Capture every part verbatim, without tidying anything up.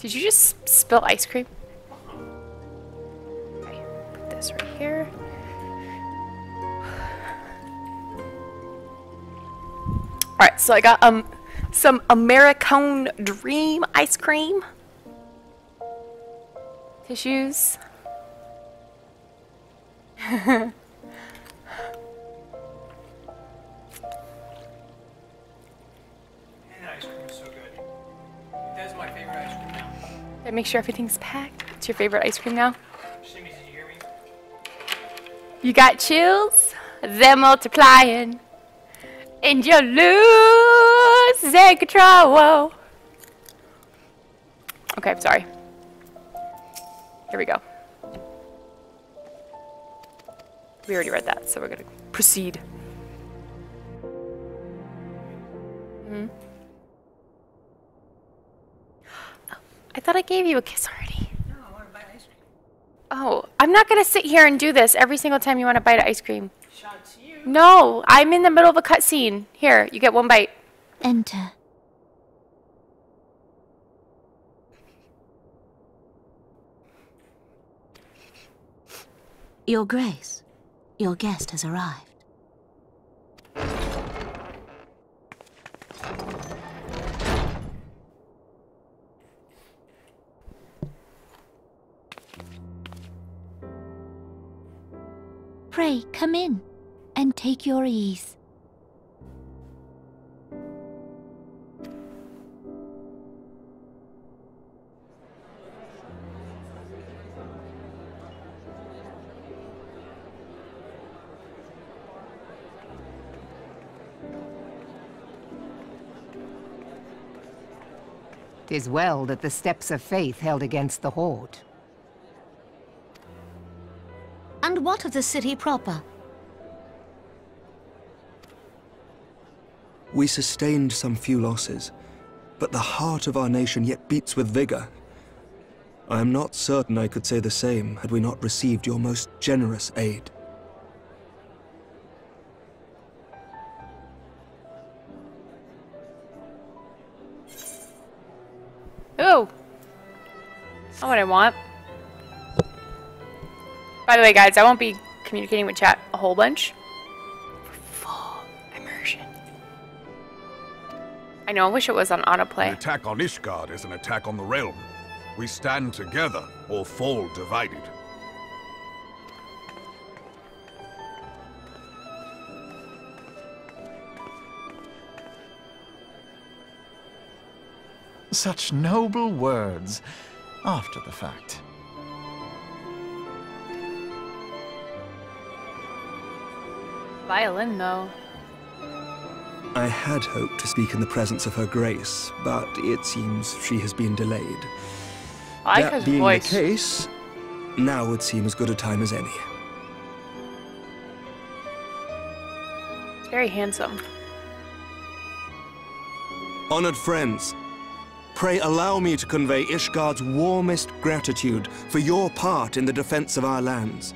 Did you just spill ice cream? Okay, put this right here. Alright, so I got um some Americone Dream ice cream. Tissues. And ice cream is so good. That's my favorite ice cream now. Did I make sure everything's packed? It's your favorite ice cream now? Shimmy, did you hear me? You got chills? They're multiplying. And you lose their control. Okay, I'm sorry. Here we go. We already read that, so we're gonna proceed. Hmm. Oh, I thought I gave you a kiss already. No, I want to buy ice cream. Oh, I'm not gonna sit here and do this every single time you want to bite ice cream. Shots you. No, I'm in the middle of a cutscene. Here, you get one bite. Enter. Your Grace, your guest has arrived. Pray, come in and take your ease. "'Tis well that the steps of faith held against the Horde." And what of the city proper? We sustained some few losses, but the heart of our nation yet beats with vigor. I am not certain I could say the same had we not received your most generous aid. Ooh. Not what I want. By the way, guys, I won't be communicating with chat a whole bunch. For full immersion. I know, I wish it was on An autoplay. attack on Ishgard is an attack on the realm. We stand together or fall divided. Such noble words after the fact. Violin, though. I had hoped to speak in the presence of her grace, but it seems she has been delayed. I like That his being voice. the case, now would seem as good a time as any. It's very handsome. Honored friends, pray allow me to convey Ishgard's warmest gratitude for your part in the defense of our lands.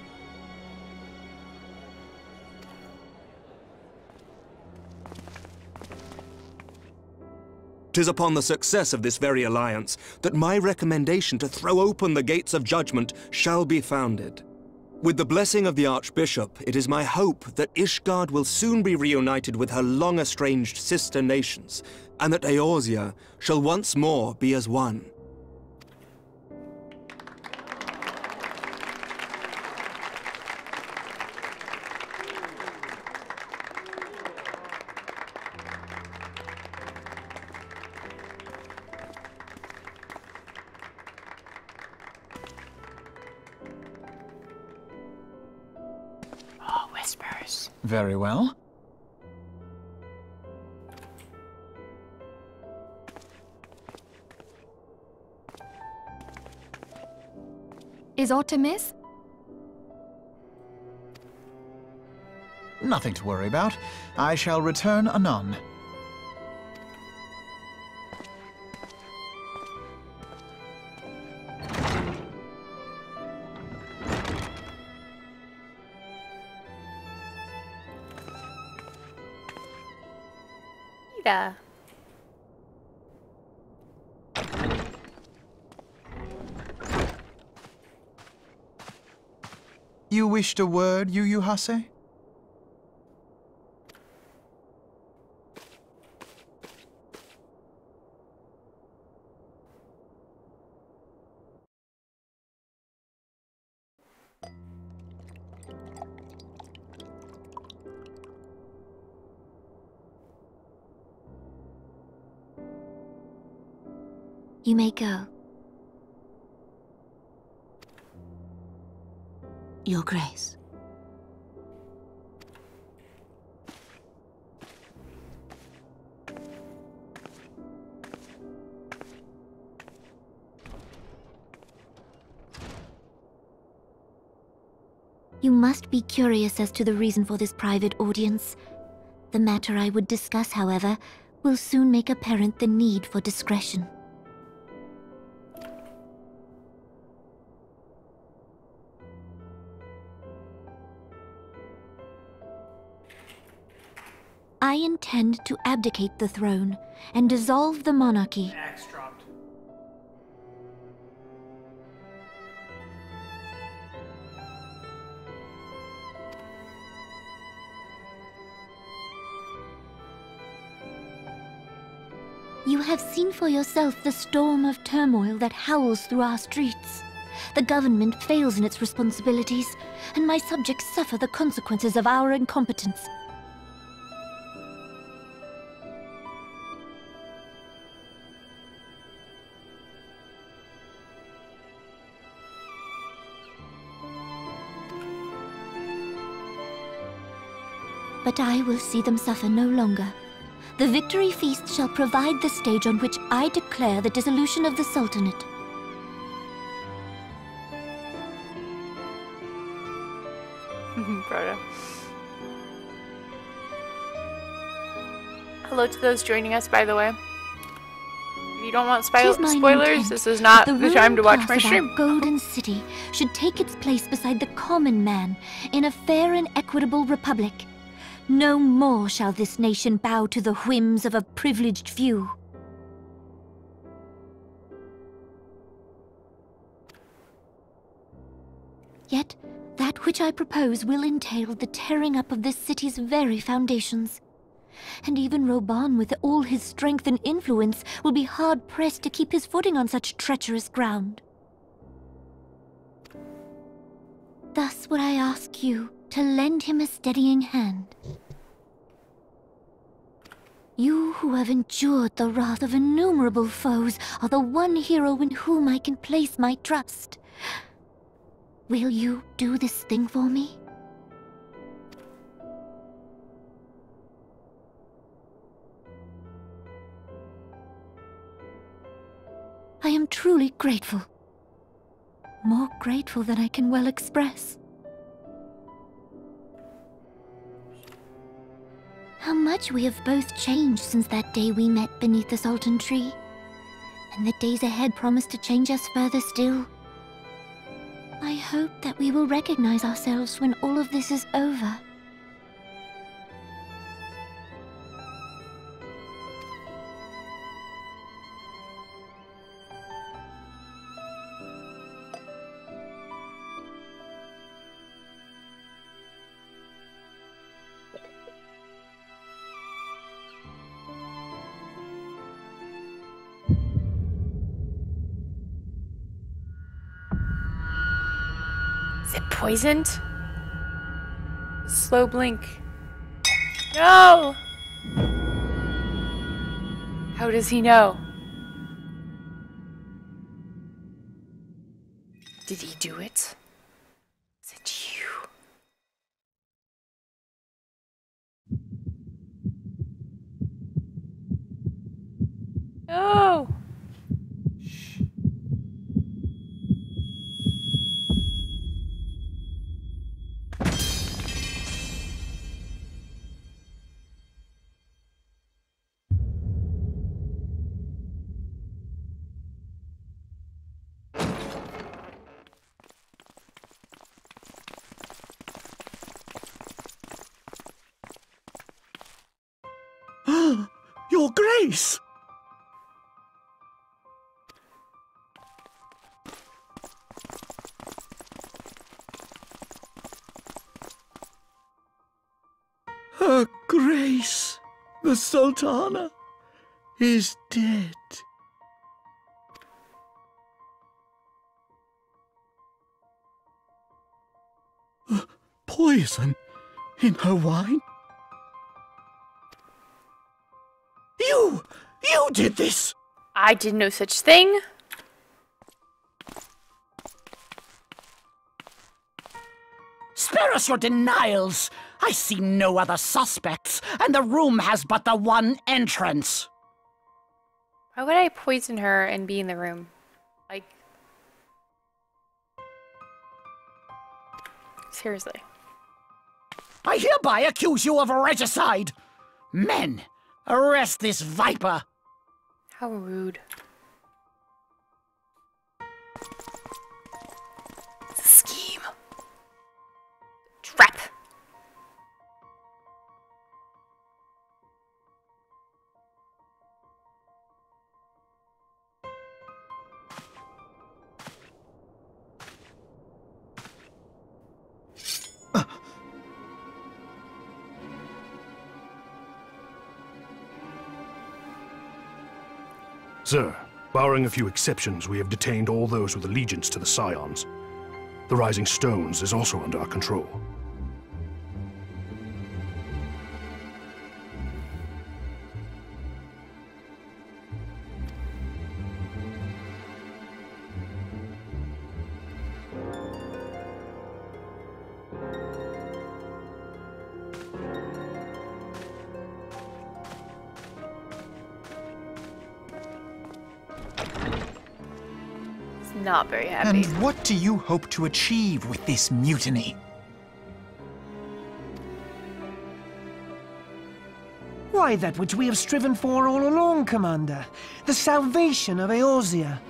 Tis upon the success of this very alliance that my recommendation to throw open the gates of judgment shall be founded. With the blessing of the Archbishop, it is my hope that Ishgard will soon be reunited with her long-estranged sister nations, and that Eorzea shall once more be as one. Oh, whispers. Very well. Is aught amiss? Nothing to worry about. I shall return anon. Yeah. You wished a word, Yu Yu Hase? You may go. Your Grace. You must be curious as to the reason for this private audience. The matter I would discuss, however, will soon make apparent the need for discretion. I intend to abdicate the throne and dissolve the monarchy. Axe dropped. You have seen for yourself the storm of turmoil that howls through our streets. The government fails in its responsibilities, and my subjects suffer the consequences of our incompetence. But I will see them suffer no longer. The victory feast shall provide the stage on which I declare the dissolution of the Sultanate. Proto. Hello to those joining us, by the way. If you don't want spi 'Tis mine spoilers, intent this is not that the time to watch ruling my class of our stream. Golden City should take its place beside the common man in a fair and equitable republic. No more shall this nation bow to the whims of a privileged few. Yet, that which I propose will entail the tearing up of this city's very foundations. And even Roban, with all his strength and influence, will be hard-pressed to keep his footing on such treacherous ground. Thus would I ask you to lend him a steadying hand. You who have endured the wrath of innumerable foes are the one hero in whom I can place my trust. Will you do this thing for me? I am truly grateful. More grateful than I can well express. How much we have both changed since that day we met beneath the Sultan tree. And the days ahead promise to change us further still. I hope that we will recognize ourselves when all of this is over. Is it poisoned? Slow blink. No! How does he know? Did he do it? Is it you? No! Your Grace! Grace, the Sultana, is dead. Uh, poison in her wine? You! You did this! I did no such thing. Spare us your denials! I see no other suspects, and the room has but the one entrance. Why would I poison her and be in the room? Like, seriously. I hereby accuse you of regicide! Men, arrest this viper! How rude. It's a scheme. Trap. Sir, barring a few exceptions, we have detained all those with allegiance to the Scions. The Rising Stones is also under our control. Not very happy. And what do you hope to achieve with this mutiny? Why, that which we have striven for all along, Commander. The salvation of Eorzea.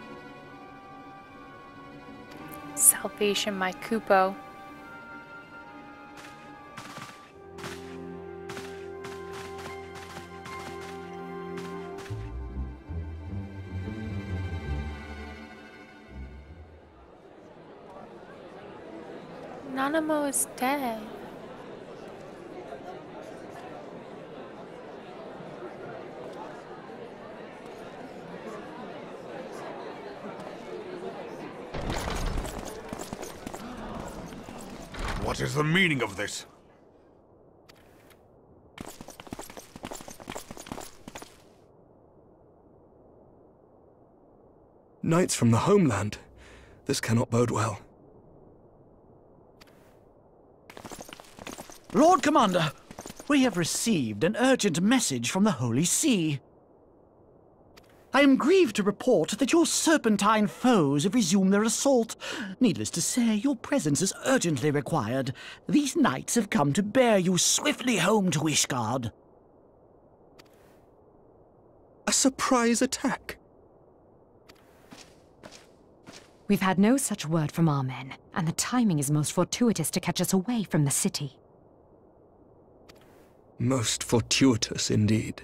Salvation, my Kupo. Nanamo is dead. What is the meaning of this? Knights from the homeland. This cannot bode well. Lord Commander, we have received an urgent message from the Holy See. I am grieved to report that your serpentine foes have resumed their assault. Needless to say, your presence is urgently required. These knights have come to bear you swiftly home to Ishgard. A surprise attack? We've had no such word from our men, and the timing is most fortuitous to catch us away from the city. Most fortuitous indeed.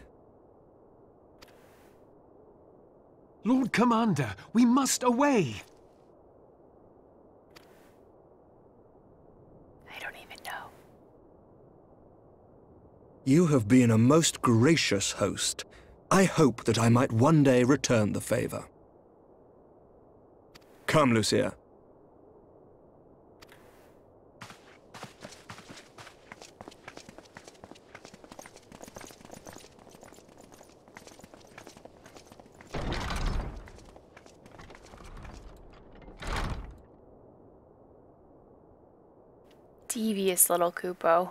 Lord Commander, we must away. I don't even know. You have been a most gracious host. I hope that I might one day return the favor. Come, Lucia. Devious little Kupo.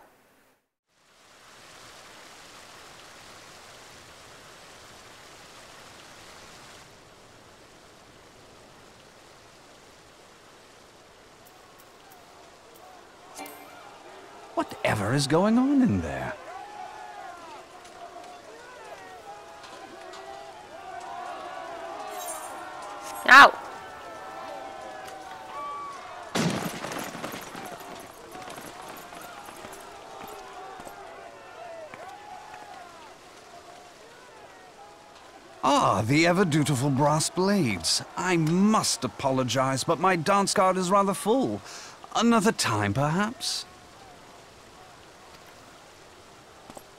Whatever is going on in there? Ow! Ah, the ever-dutiful brass blades. I must apologize, but my dance card is rather full. Another time, perhaps?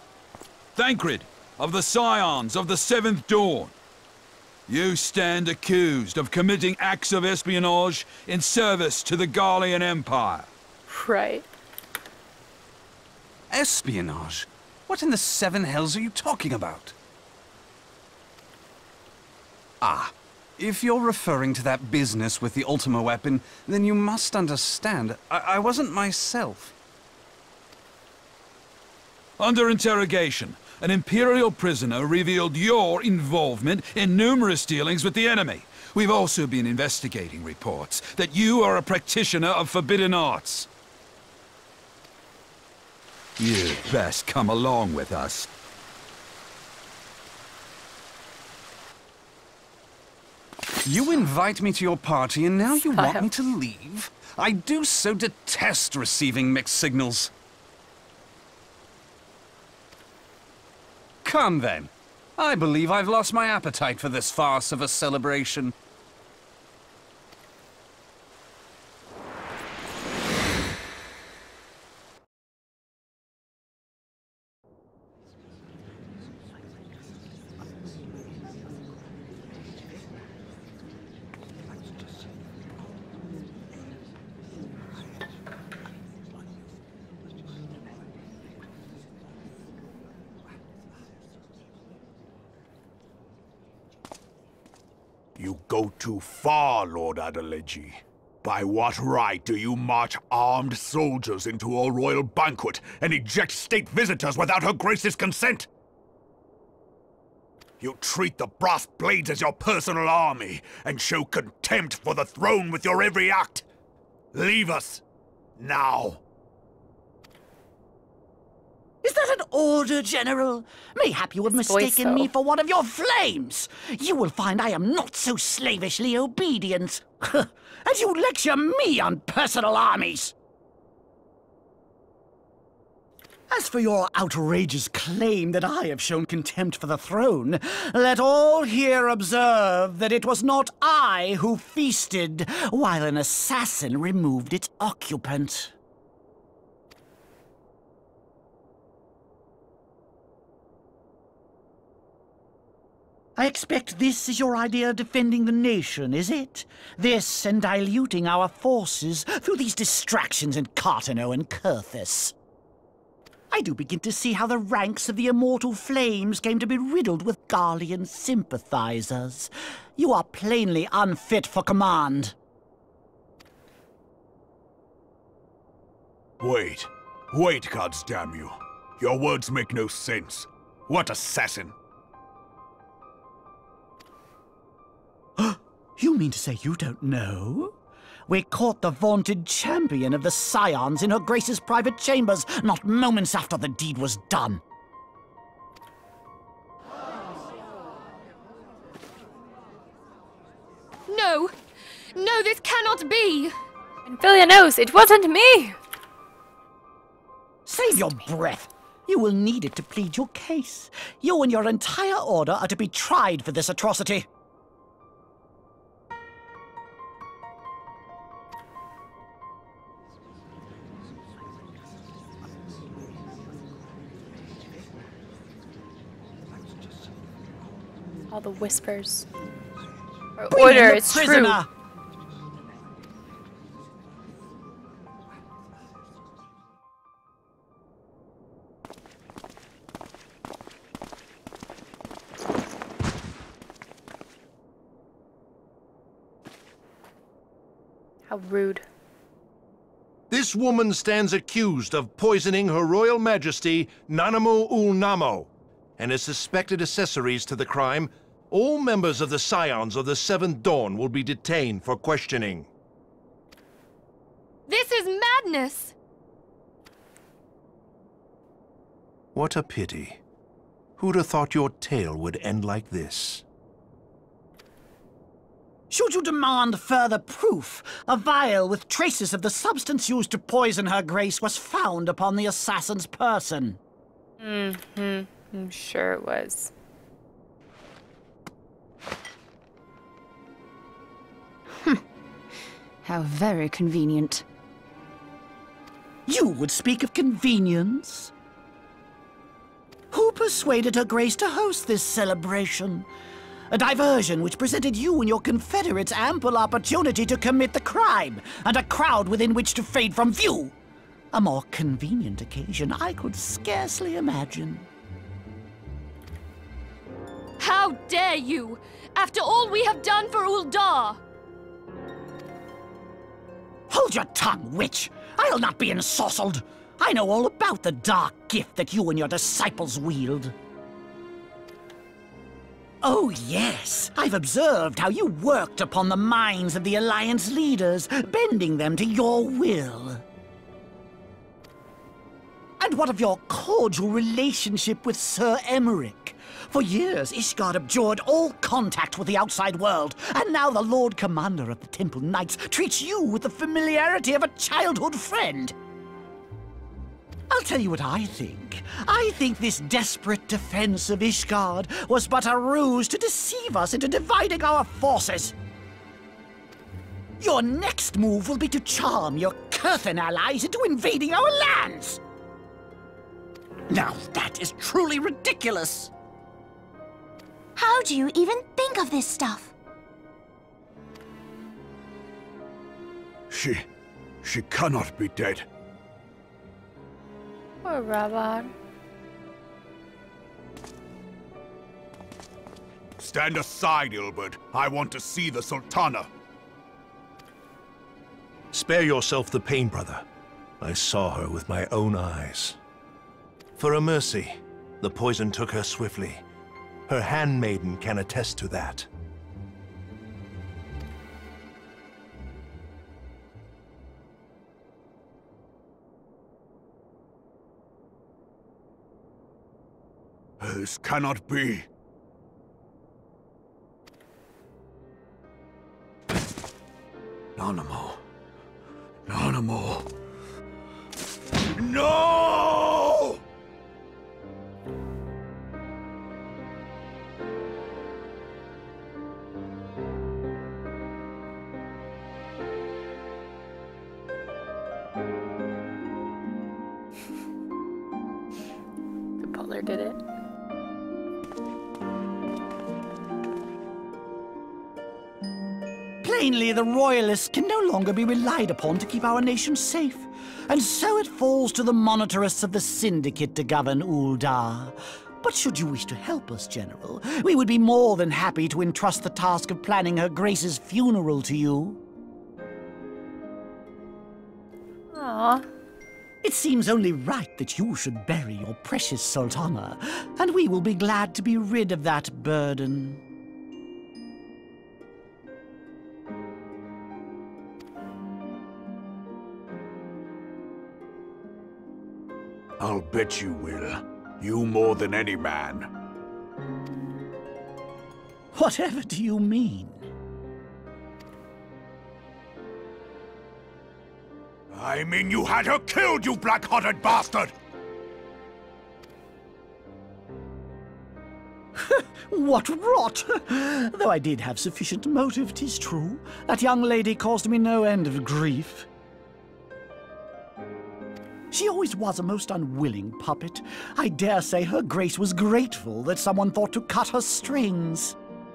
Thancred, of the Scions of the Seventh Dawn. You stand accused of committing acts of espionage in service to the Garlean Empire. Right. Espionage? What in the seven hells are you talking about? Ah, if you're referring to that business with the Ultima weapon, then you must understand, I, I wasn't myself. Under interrogation, an Imperial prisoner revealed your involvement in numerous dealings with the enemy. We've also been investigating reports that you are a practitioner of forbidden arts. You'd best come along with us. You invite me to your party and now you want me to leave? I do so detest receiving mixed signals. Come then. I believe I've lost my appetite for this farce of a celebration. You go too far, Lord Adeleji. By what right do you march armed soldiers into a royal banquet and eject state visitors without Her Grace's consent? You treat the Brass Blades as your personal army and show contempt for the throne with your every act. Leave us, now. Is that an order, General? Mayhap you have mistaken me for one of your flames. You will find I am not so slavishly obedient. And you lecture me on personal armies. As for your outrageous claim that I have shown contempt for the throne, let all here observe that it was not I who feasted while an assassin removed its occupant. I expect this is your idea of defending the nation, is it? This and diluting our forces through these distractions in Carteneau and Kurthus. I do begin to see how the ranks of the Immortal Flames came to be riddled with Garlean sympathizers. You are plainly unfit for command. Wait. Wait, goddamn you. Your words make no sense. What assassin? You mean to say you don't know? We caught the vaunted champion of the Scions in Her Grace's private chambers, not moments after the deed was done. No! No, this cannot be! And Filia knows, it wasn't me! Save your breath. You will need it to plead your case. You and your entire order are to be tried for this atrocity. All the whispers. Or Bring order, in the it's prisoner. true. How rude. This woman stands accused of poisoning Her Royal Majesty Nanamu ul Namo, and as suspected accessories to the crime, all members of the Scions of the Seventh Dawn will be detained for questioning. This is madness! What a pity. Who'd have thought your tale would end like this? Should you demand further proof, a vial with traces of the substance used to poison Her Grace was found upon the assassin's person. Mm-hmm. I'm sure it was. How very convenient. You would speak of convenience? Who persuaded Her Grace to host this celebration. A diversion which presented you and your confederates ample opportunity to commit the crime, and a crowd within which to fade from view. A more convenient occasion I could scarcely imagine. How dare you! After all we have done for Uldar! Hold your tongue, witch! I'll not be ensorcelled! I know all about the dark gift that you and your disciples wield. Oh, yes. I've observed how you worked upon the minds of the Alliance leaders, bending them to your will. And what of your cordial relationship with Sir Emmerich? For years, Ishgard abjured all contact with the outside world, and now the Lord Commander of the Temple Knights treats you with the familiarity of a childhood friend. I'll tell you what I think. I think this desperate defense of Ishgard was but a ruse to deceive us into dividing our forces. Your next move will be to charm your Kurthan allies into invading our lands. Now that is truly ridiculous. How do you even think of this stuff? She... she cannot be dead. Poor Ravan. Stand aside, Ilberd. I want to see the Sultana. Spare yourself the pain, brother. I saw her with my own eyes. For a mercy, the poison took her swiftly. Her handmaiden can attest to that. This cannot be. Nanamo. Nanamo. No! The butler did it. Plainly, the Royalists can no longer be relied upon to keep our nation safe. And so it falls to the monitorists of the Syndicate to govern Uldar. But should you wish to help us, General, we would be more than happy to entrust the task of planning Her Grace's funeral to you. Aww. It seems only right that you should bury your precious Sultana, and we will be glad to be rid of that burden. I'll bet you will. You more than any man. Whatever do you mean? I mean you had her killed, you black-hearted bastard! What rot! Though I did have sufficient motive, 'tis true. That young lady caused me no end of grief. She always was a most unwilling puppet. I dare say Her Grace was grateful that someone thought to cut her strings.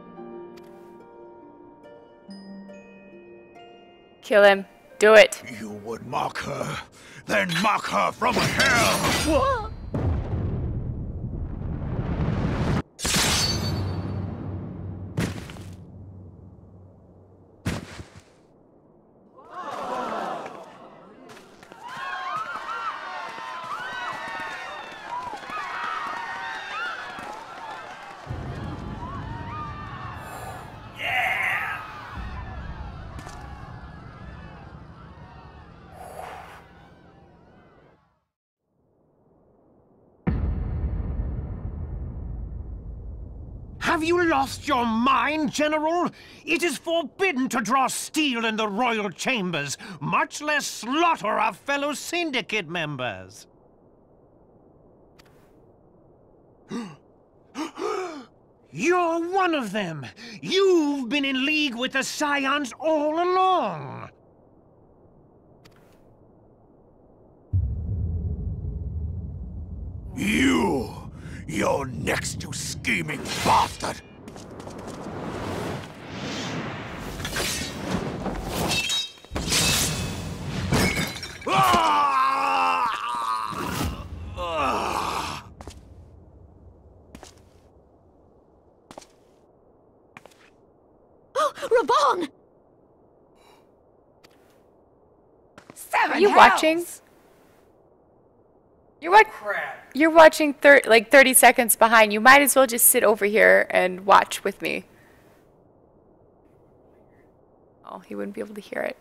Kill him. Do it. You would mock her, then mock her from hell! What? Have you lost your mind, General? It is forbidden to draw steel in the royal chambers, much less slaughter our fellow Syndicate members. You're one of them! You've been in league with the Scions all along! You! You're next, you scheming bastard! Oh, Raban! Are you watching? You're what? You're watching thir like thirty seconds behind. You might as well just sit over here and watch with me. Oh, he wouldn't be able to hear it.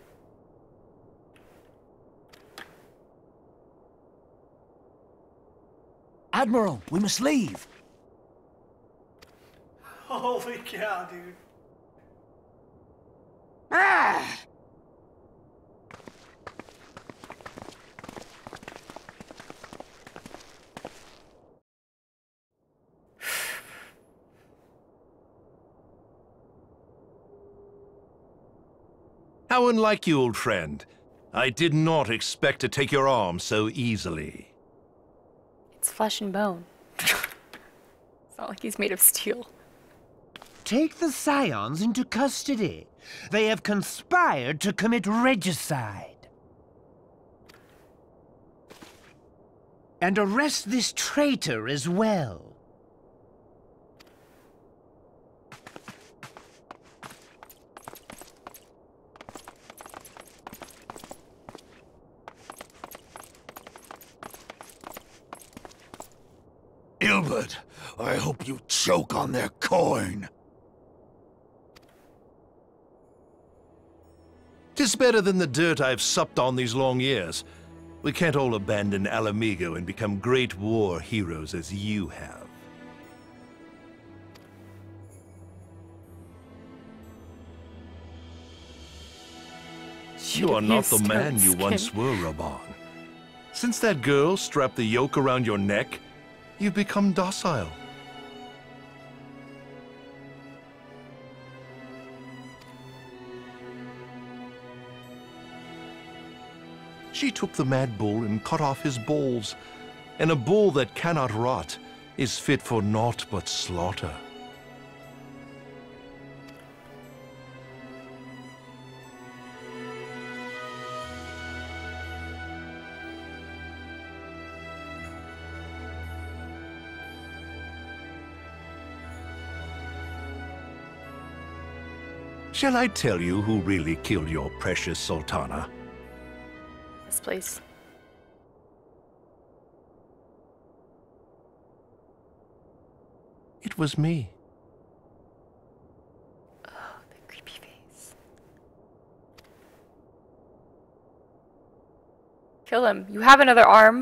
Admiral, we must leave. Holy cow, dude. Ah! How unlike you, old friend. I did not expect to take your arm so easily. It's flesh and bone. It's not like he's made of steel. Take the Scions into custody. They have conspired to commit regicide. And arrest this traitor as well. Ilbert, I hope you choke on their coin. Tis better than the dirt I've supped on these long years. We can't all abandon Alamigo and become great war heroes as you have. You are not the man you once were, Raban. Since that girl strapped the yoke around your neck, you've become docile. She took the mad bull and cut off his balls, and a bull that cannot rot is fit for naught but slaughter. Shall I tell you who really killed your precious Sultana? This place. It was me. Oh, the creepy face. Kill him. You have another arm.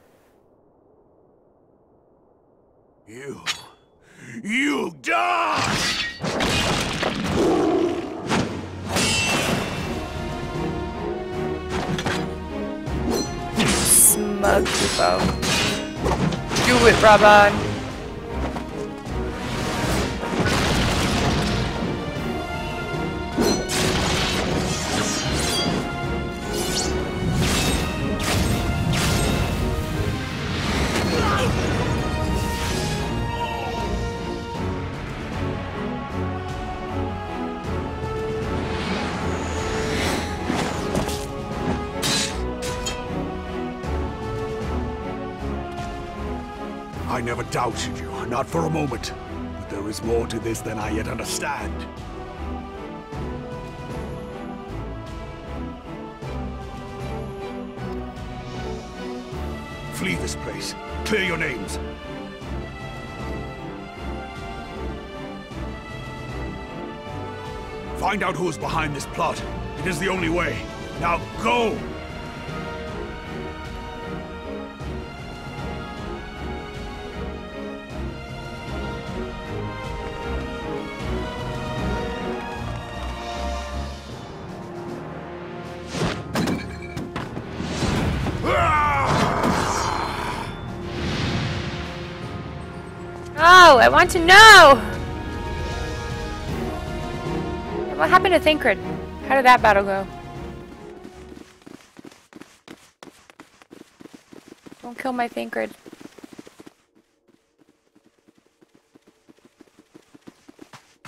You... You die! Smug people. Do it, Raban. I never doubted you, not for a moment. But there is more to this than I yet understand. Flee this place. Clear your names. Find out who is behind this plot. It is the only way. Now go! Oh, I want to know! What happened to Thancred? How did that battle go? Don't kill my Thancred.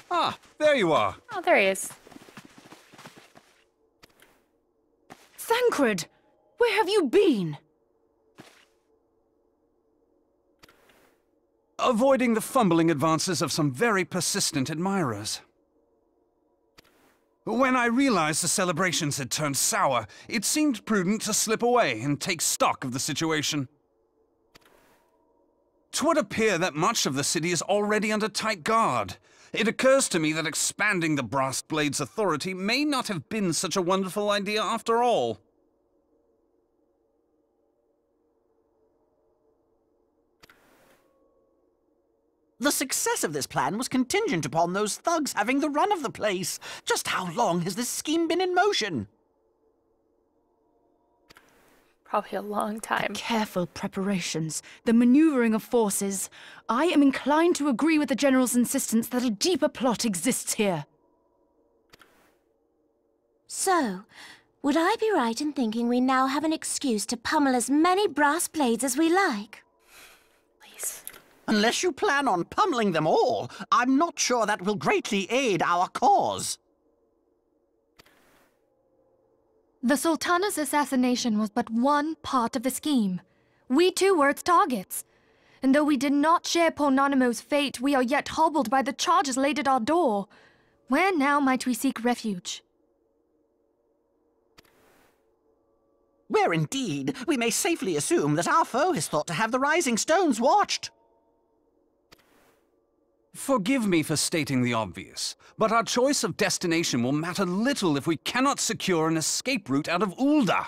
Ah, there you are. Oh, there he is. Thancred! Where have you been? Avoiding the fumbling advances of some very persistent admirers. When I realized the celebrations had turned sour, it seemed prudent to slip away and take stock of the situation. 'Twould appear that much of the city is already under tight guard. It occurs to me that expanding the Brass Blade's authority may not have been such a wonderful idea after all. The success of this plan was contingent upon those thugs having the run of the place. Just how long has this scheme been in motion? Probably a long time. The careful preparations, the maneuvering of forces. I am inclined to agree with the General's insistence that a deeper plot exists here. So, would I be right in thinking we now have an excuse to pummel as many brass blades as we like? Please. Unless you plan on pummeling them all, I'm not sure that will greatly aid our cause. The Sultana's assassination was but one part of the scheme. We too were its targets. And though we did not share poor Nanamo's fate, we are yet hobbled by the charges laid at our door. Where now might we seek refuge? Where indeed, we may safely assume that our foe is thought to have the Rising Stones watched. Forgive me for stating the obvious, but our choice of destination will matter little if we cannot secure an escape route out of Ul'dah.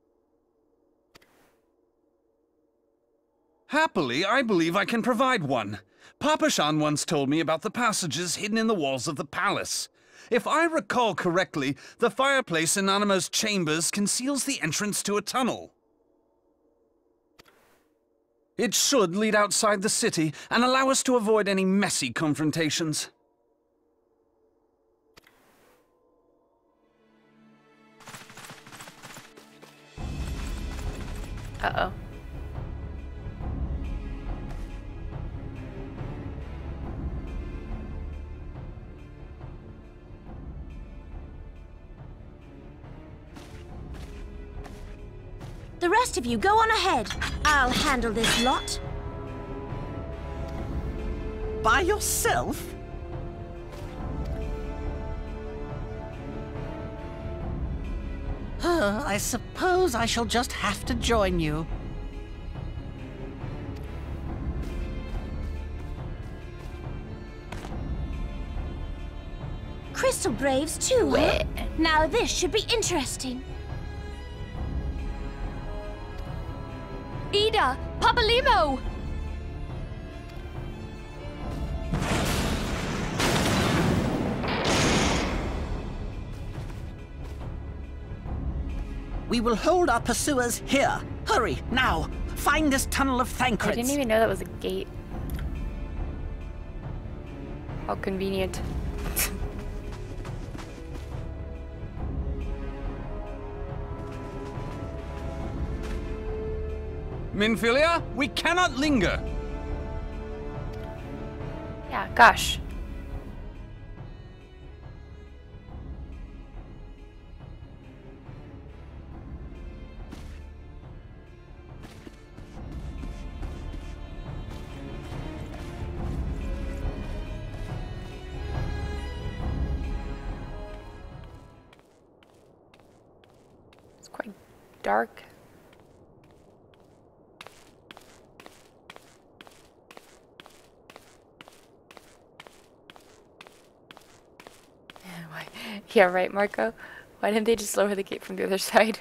Happily, I believe I can provide one. Papashan once told me about the passages hidden in the walls of the palace. If I recall correctly, the fireplace in Nanamo's chambers conceals the entrance to a tunnel. It should lead outside the city and allow us to avoid any messy confrontations. Uh-oh. The rest of you go on ahead. I'll handle this lot. By yourself? Uh, I suppose I shall just have to join you. Crystal Braves too, huh? Now this should be interesting. Ida! Papalymo! We will hold our pursuers here. Hurry, now! Find this tunnel of Thancred's. I didn't even know that was a gate. How convenient. Minfilia, we cannot linger! Yeah, gosh. It's quite dark. Yeah, right, Marco. Why didn't they just lower the gate from the other side?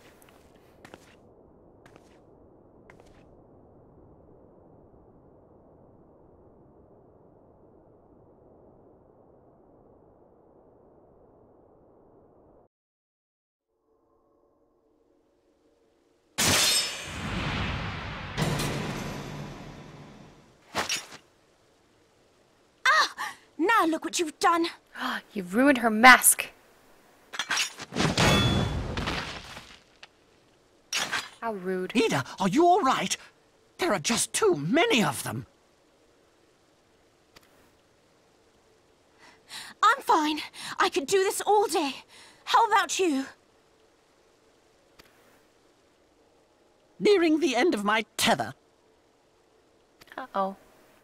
Ah! Now look what you've done. You've ruined her mask. How rude. Ida, are you all right? There are just too many of them. fine. I could do this all day. How about you? Nearing the end of my tether. Uh-oh.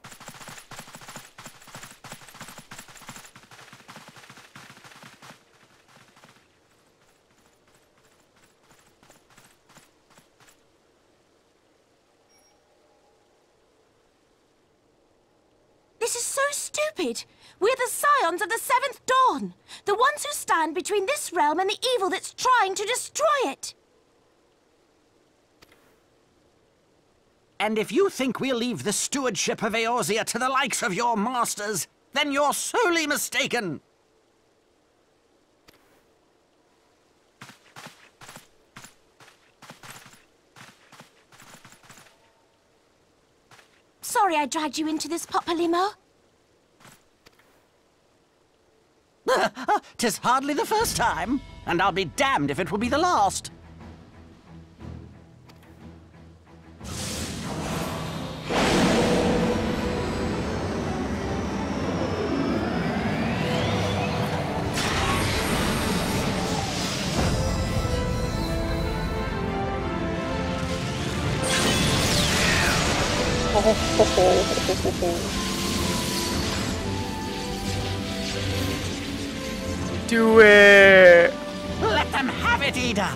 This is so stupid. We're the Scions of the Seventh Dawn. The ones who stand between this realm and the evil that's trying to destroy it. And if you think we'll leave the stewardship of Eorzea to the likes of your masters, then you're sorely mistaken. Sorry I dragged you into this, Papalymo. Tis hardly the first time, and I'll be damned if it will be the last. Do it! Let them have it, Ida!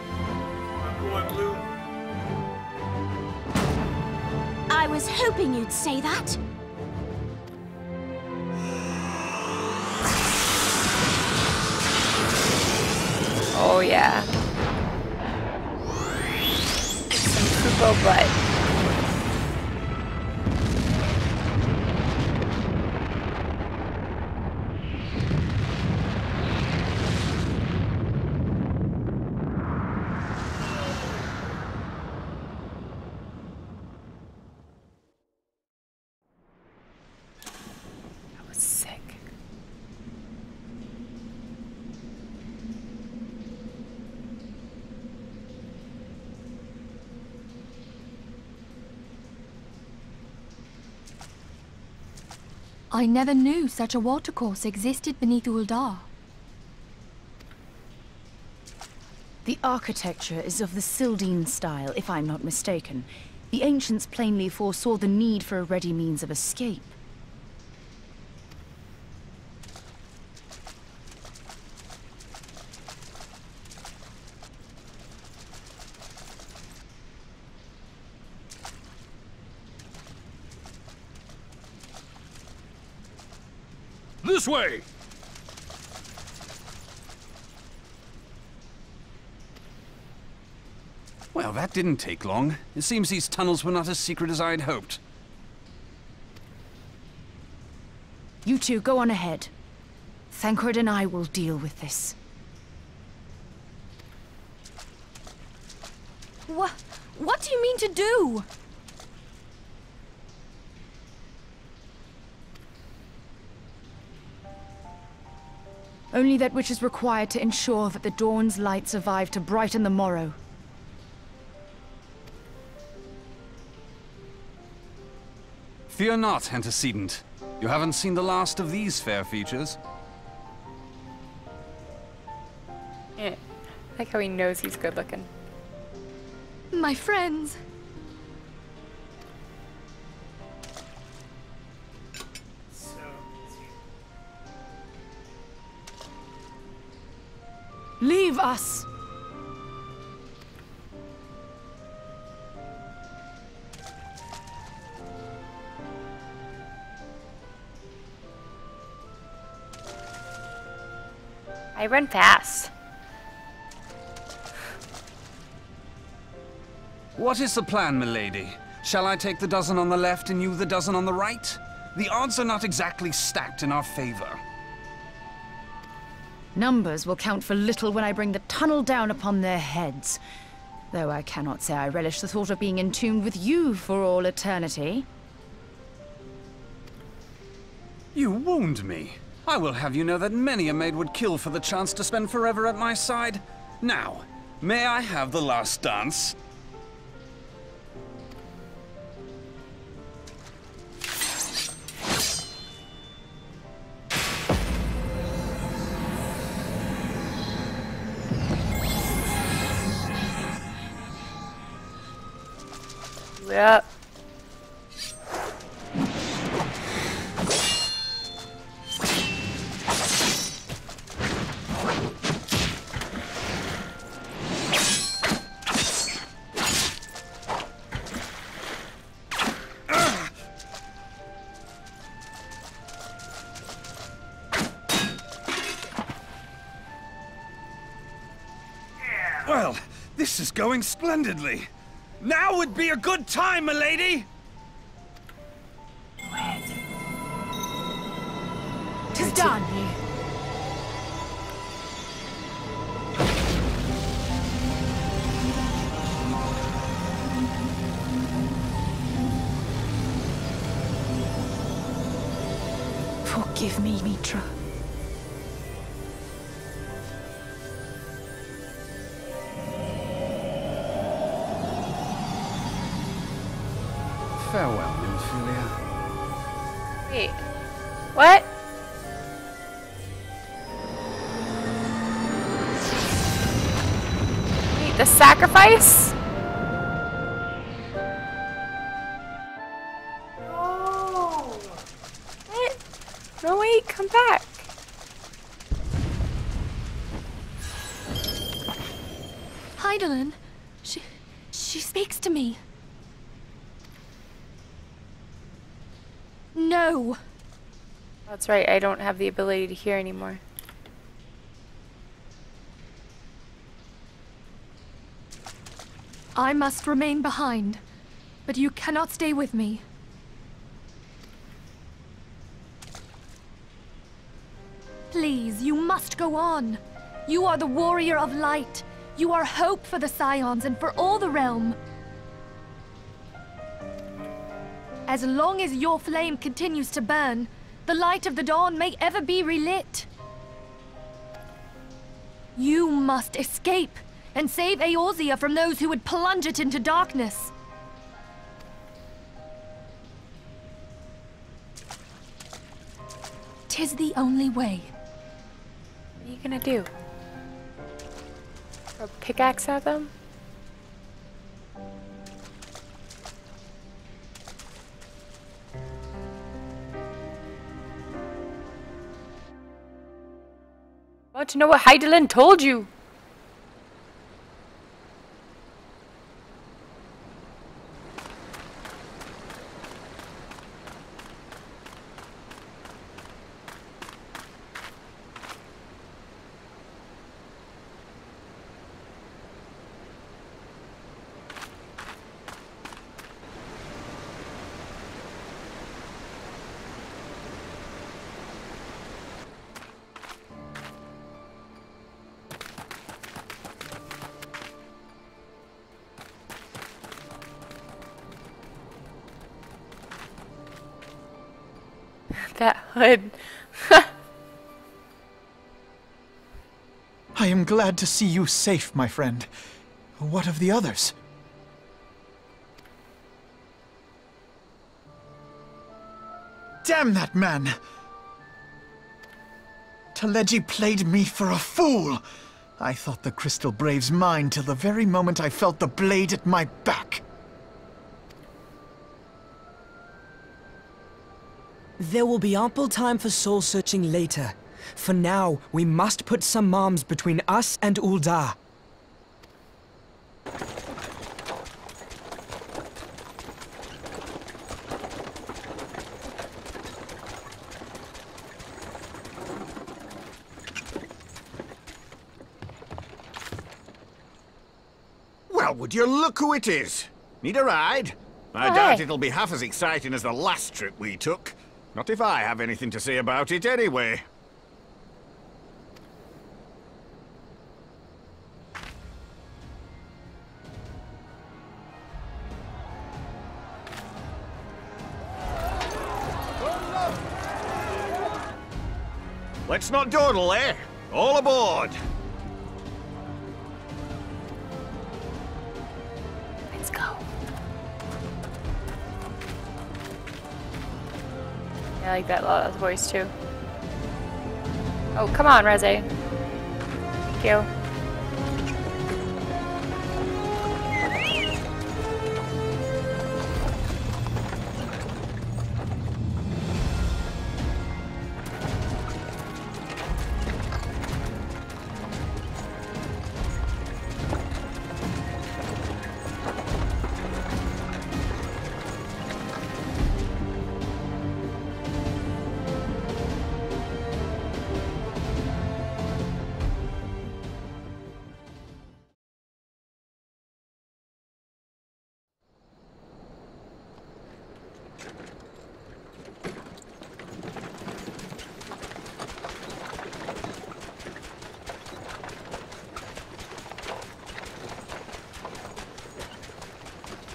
I was hoping you'd say that. Oh yeah. Some Kupo butt. I never knew such a watercourse existed beneath Ul'dah. The architecture is of the Sildine style, if I'm not mistaken. The ancients plainly foresaw the need for a ready means of escape. This way! Well, that didn't take long. It seems these tunnels were not as secret as I'd hoped. You two go on ahead. Thancred and I will deal with this. What? What do you mean to do? Only that which is required to ensure that the dawn's light survive to brighten the morrow. Fear not, antecedent. You haven't seen the last of these fair features. Yeah. I like how he knows he's good looking. My friends. Leave us! I run fast. What is the plan, milady? Shall I take the dozen on the left and you the dozen on the right? The odds are not exactly stacked in our favor. Numbers will count for little when I bring the tunnel down upon their heads. Though I cannot say I relish the thought of being entombed with you for all eternity. You wound me. I will have you know that many a maid would kill for the chance to spend forever at my side. Now, may I have the last dance? Yep. Well, this is going splendidly. Now would be a good time, milady! Tis done. Forgive me, Mitra. Farewell, Nymphelia. Wait. What? Wait, the sacrifice? Oh. What? No, wait, come back. Hydaelyn, she, she speaks to me. No. That's right, I don't have the ability to hear anymore. I must remain behind, but you cannot stay with me. Please, you must go on. You are the warrior of light. You are hope for the Scions and for all the realm. As long as your flame continues to burn, the light of the dawn may ever be relit. You must escape and save Eorzea from those who would plunge it into darkness. Tis the only way. What are you gonna do? Throw a pickaxe at them? I want to know what Hydaelyn told you. That hood. I am glad to see you safe, my friend. What of the others? Damn that man! Teleji played me for a fool! I thought the Crystal Brave's mine till the very moment I felt the blade at my back. There will be ample time for soul-searching later. For now, we must put some arms between us and Ul'dah. Well, would you look who it is? Need a ride? I Oh, doubt hey. it'll be half as exciting as the last trip we took. Not if I have anything to say about it anyway. Let's not dawdle, eh? All aboard! Let's go. I like that Lala's voice too. Oh, come on, Reze. Thank you.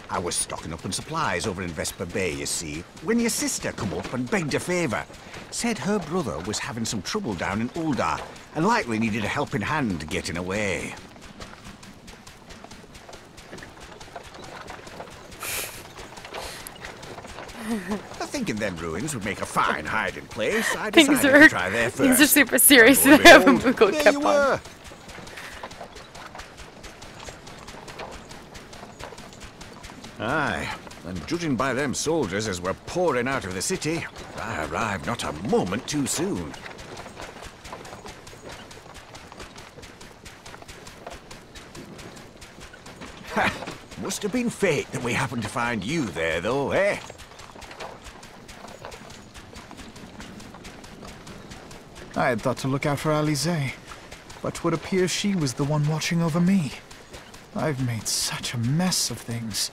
I was stocking up on supplies over in Vesper Bay, you see, when your sister come up and begged a favour. Said her brother was having some trouble down in Ul'dah, and likely needed a helping hand getting away. Thinking them ruins would make a fine hiding place, I Things decided are, to try there first. things are super serious Lo and I have a behold, Moogle there cap you on. were. Aye, and judging by them soldiers as were pouring out of the city, I arrived not a moment too soon. Ha! Must have been fate that we happened to find you there, though, eh? I had thought to look out for Alize, but would appear she was the one watching over me. I've made such a mess of things.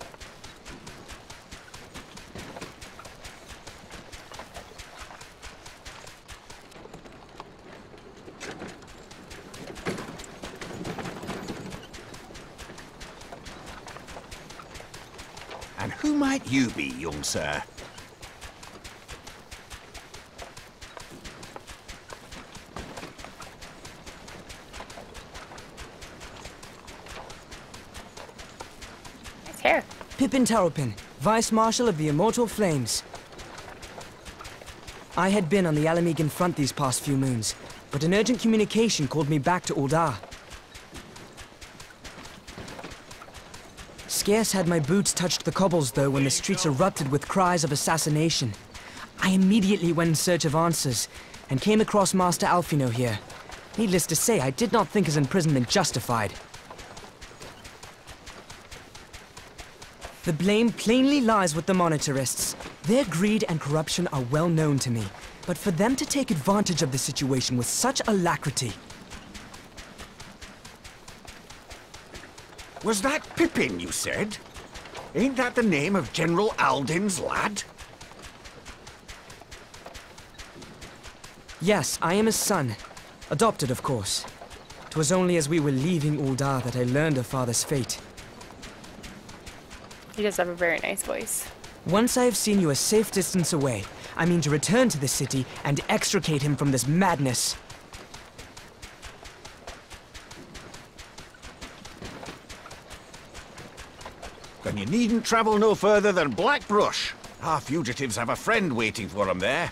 And who might you be, young sir? Nice hair. Pippin Taropin, Vice Marshal of the Immortal Flames. I had been on the Alamegan front these past few moons, but an urgent communication called me back to Ul'dah. Scarce had my boots touched the cobbles, though, when the streets erupted with cries of assassination. I immediately went in search of answers, and came across Master Alphino here. Needless to say, I did not think his imprisonment justified. The blame plainly lies with the Monitarists. Their greed and corruption are well known to me, but for them to take advantage of the situation with such alacrity... Was that Pippin, you said? Ain't that the name of General Alden's lad? Yes, I am his son. Adopted, of course. 'Twas only as we were leaving Ul'dah that I learned of father's fate. He does have a very nice voice. Once I have seen you a safe distance away, I mean to return to the city and extricate him from this madness. Then you needn't travel no further than Blackbrush. Our fugitives have a friend waiting for them there.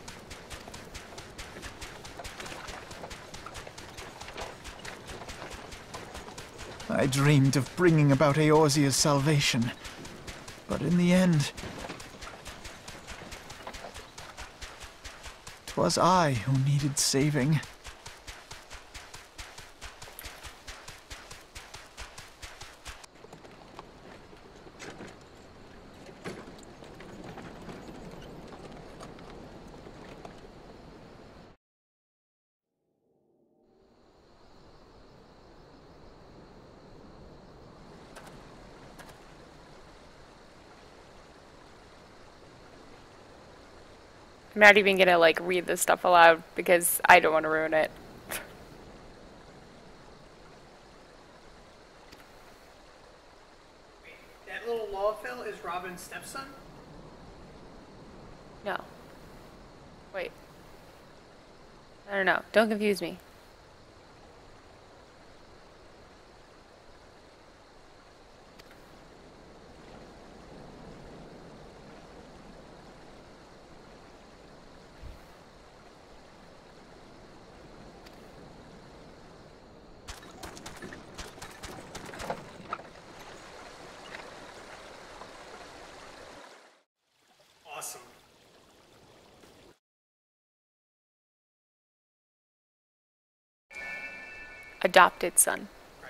I dreamed of bringing about Eorzea's salvation, but in the end, 'twas I who needed saving. I'm not even gonna like read this stuff aloud because I don't want to ruin it. Wait, that little Lawfell is Robin's stepson? No. Wait. I don't know. Don't confuse me. Awesome. Adopted son. Right.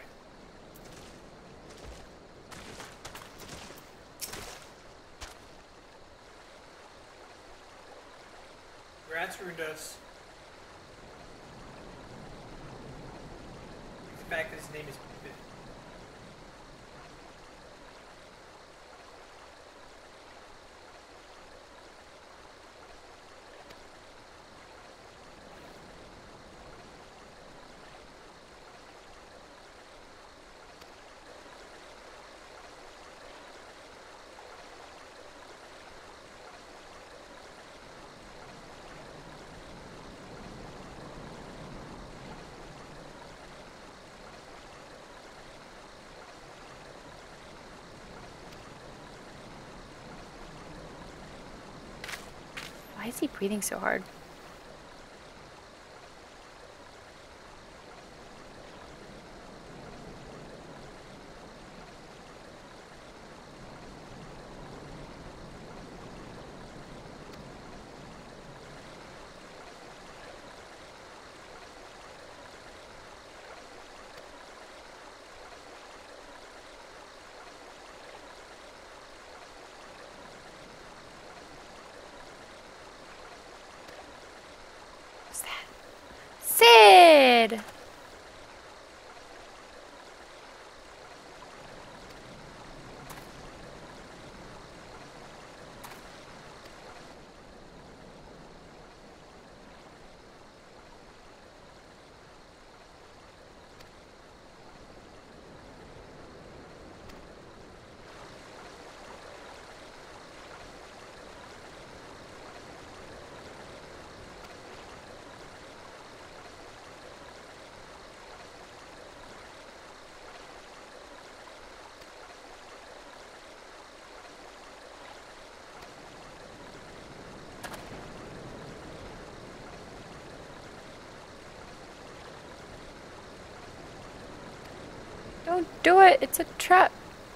Congrats, Rundos. The fact that his name is Pippin. is he breathing so hard? Sid! Don't do it, it's a trap.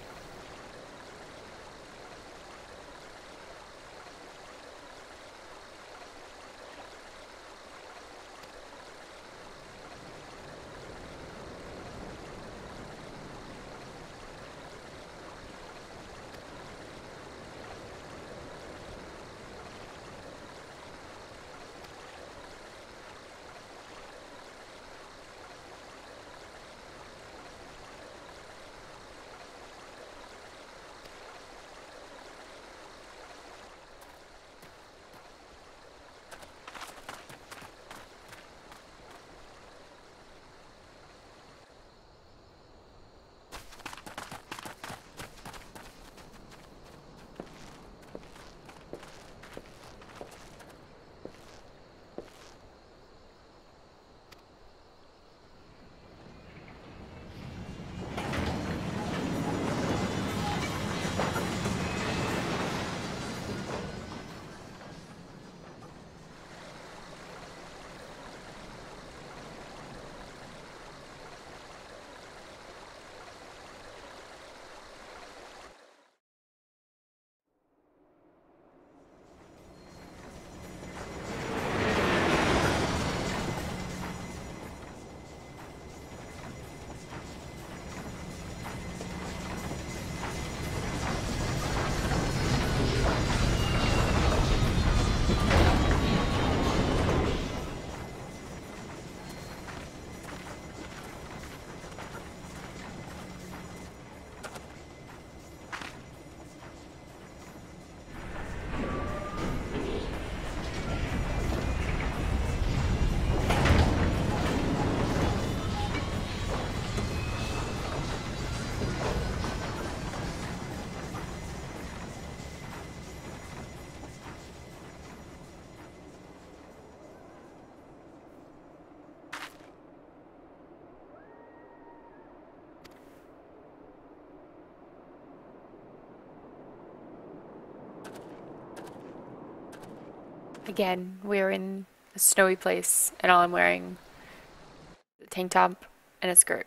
Again, we're in a snowy place, and all I'm wearing is a tank top and a skirt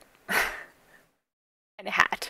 and a hat.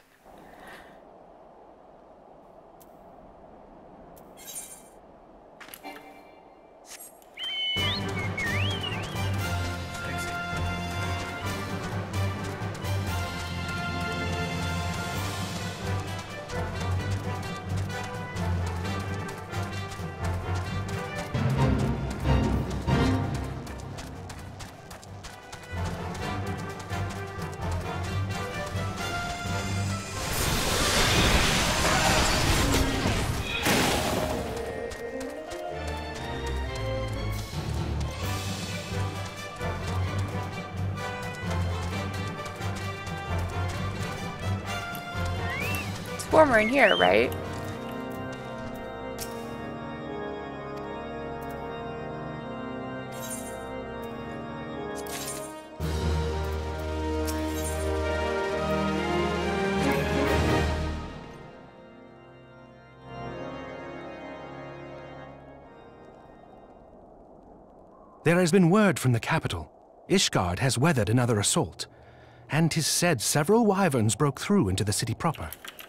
Warmer in here, right? There has been word from the capital. Ishgard has weathered another assault, and 'tis said several wyverns broke through into the city proper.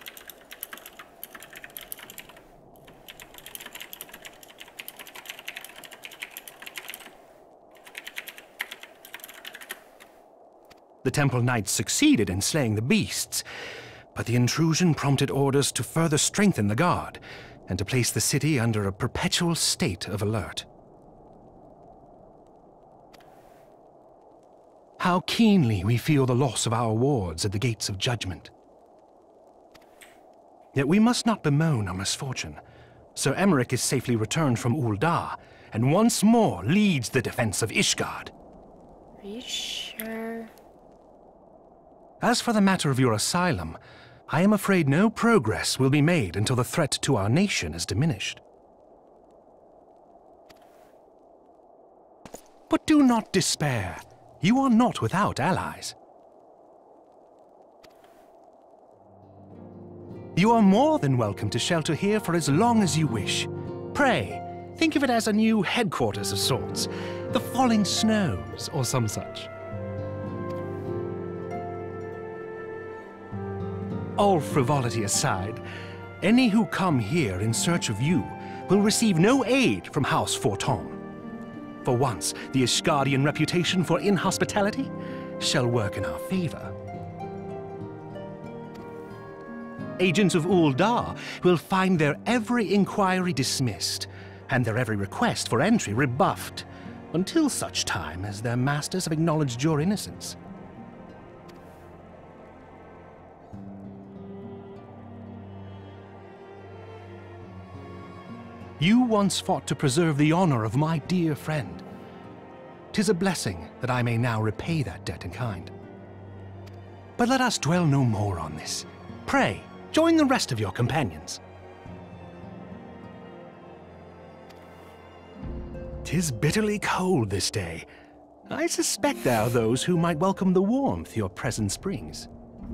The Temple Knights succeeded in slaying the beasts, but the intrusion prompted orders to further strengthen the guard and to place the city under a perpetual state of alert. How keenly we feel the loss of our wards at the Gates of Judgment. Yet we must not bemoan our misfortune. Sir Emeric is safely returned from Ul'dah, and once more leads the defense of Ishgard. Are you sure? As for the matter of your asylum, I am afraid no progress will be made until the threat to our nation is diminished. But do not despair. You are not without allies. You are more than welcome to shelter here for as long as you wish. Pray, think of it as a new headquarters of sorts. The Falling Snows, or some such. All frivolity aside, any who come here in search of you will receive no aid from House Fortom. For once, the Ishgardian reputation for inhospitality shall work in our favor. Agents of Ul'dah will find their every inquiry dismissed, and their every request for entry rebuffed, until such time as their masters have acknowledged your innocence. You once fought to preserve the honor of my dear friend. 'Tis a blessing that I may now repay that debt in kind. But let us dwell no more on this. Pray, join the rest of your companions. 'Tis bitterly cold this day. I suspect there are those who might welcome the warmth your presence brings.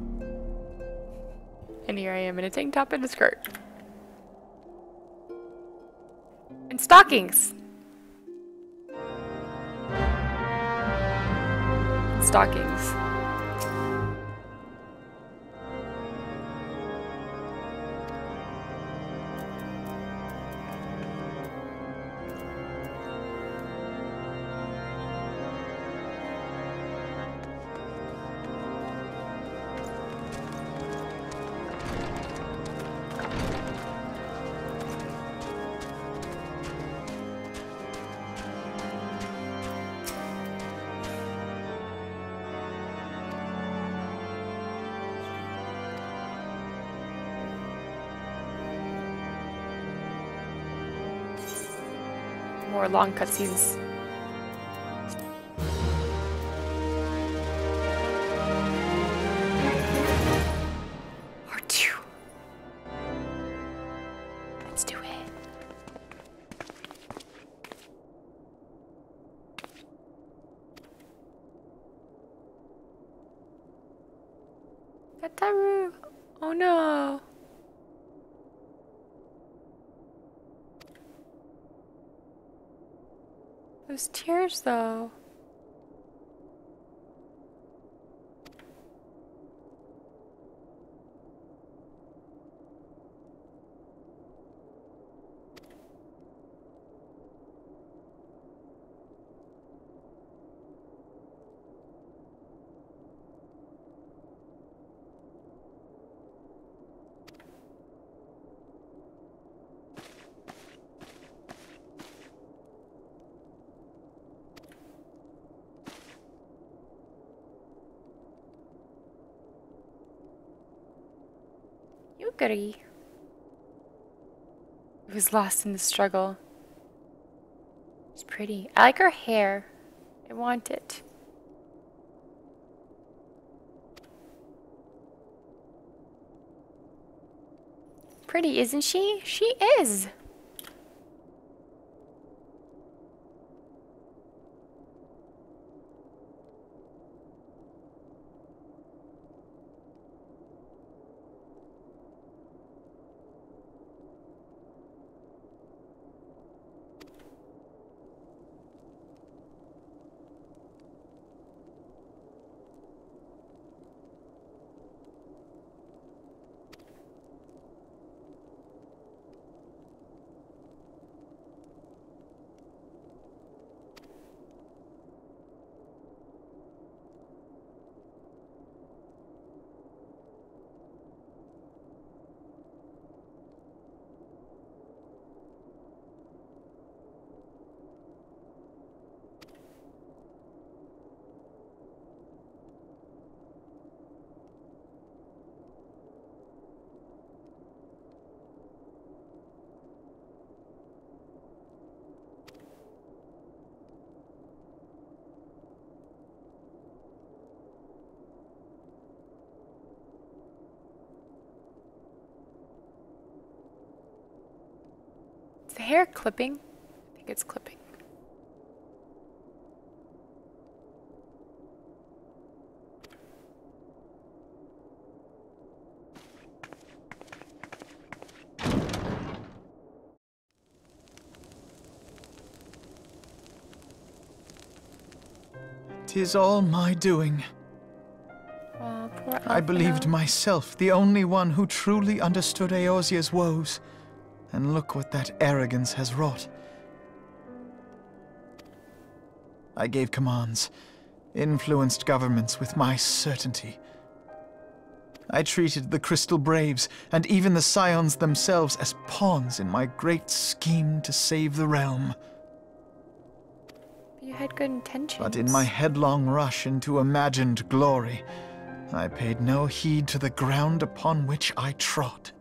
And here I am in a tank top and a skirt. And stockings. Stockings. More long cutscenes. Or two. Let's do it. Kataru! Oh no! Those tears, though. Yukari was lost in the struggle. It's pretty. I like her hair. I want it. Pretty, isn't she? She is. hair clipping? I think it's clipping. "'Tis all my doing. Oh, poor I believed Alphinaud. myself the only one who truly understood Eorzea's woes. And look what that arrogance has wrought. I gave commands, influenced governments with my certainty. I treated the Crystal Braves and even the Scions themselves as pawns in my great scheme to save the realm. You had good intentions. But in my headlong rush into imagined glory, I paid no heed to the ground upon which I trod.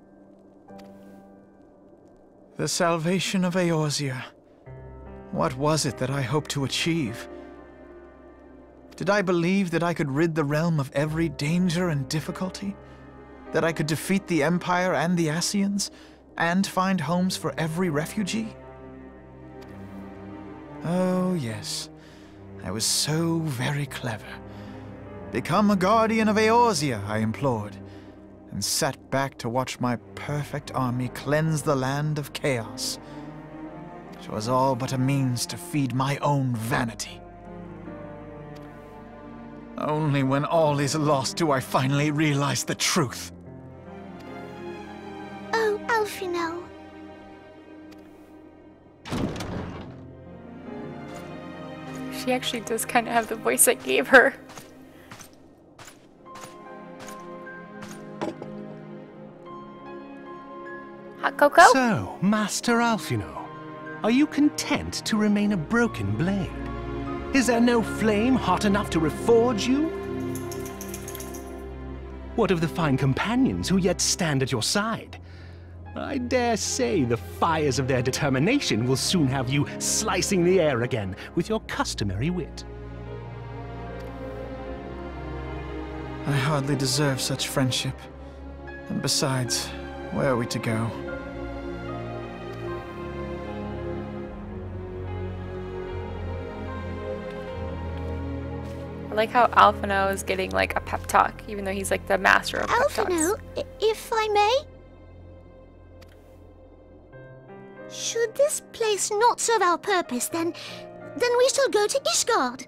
The salvation of Eorzea. What was it that I hoped to achieve? Did I believe that I could rid the realm of every danger and difficulty? That I could defeat the Empire and the Ascians, and find homes for every refugee? Oh, yes. I was so very clever. Become a guardian of Eorzea, I implored, and sat back to watch my perfect army cleanse the land of chaos. It was all but a means to feed my own vanity. Only when all is lost do I finally realize the truth. Oh, Alphinaud. She actually does kind of have the voice I gave her. Hot cocoa? So, Master Alphinaud, are you content to remain a broken blade? Is there no flame hot enough to reforge you? What of the fine companions who yet stand at your side? I dare say the fires of their determination will soon have you slicing the air again with your customary wit. I hardly deserve such friendship. And besides, where are we to go? I like how Alphinaud is getting like a pep talk, even though he's like the master of pep talks. Alphinaud, i- if I may? Should this place not serve our purpose, then... then we shall go to Ishgard.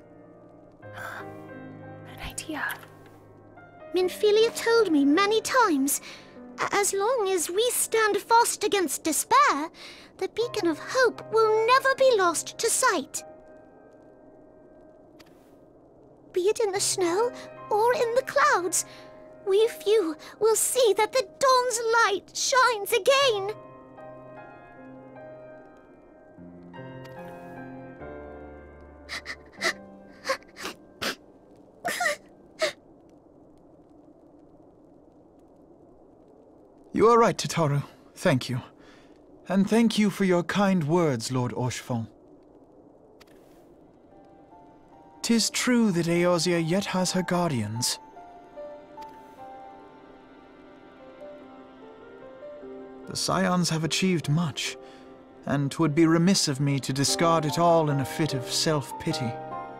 An idea. Minfilia told me many times, as long as we stand fast against despair, the beacon of hope will never be lost to sight. Be it in the snow or in the clouds, we few will see that the dawn's light shines again. You are right, Tataru. Thank you. And thank you for your kind words, Lord Orchefon. 'Tis true that Eorzea yet has her guardians. The Scions have achieved much, and 'twould be remiss of me to discard it all in a fit of self-pity.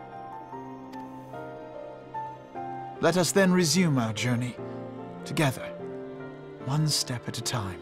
Let us then resume our journey, together, one step at a time.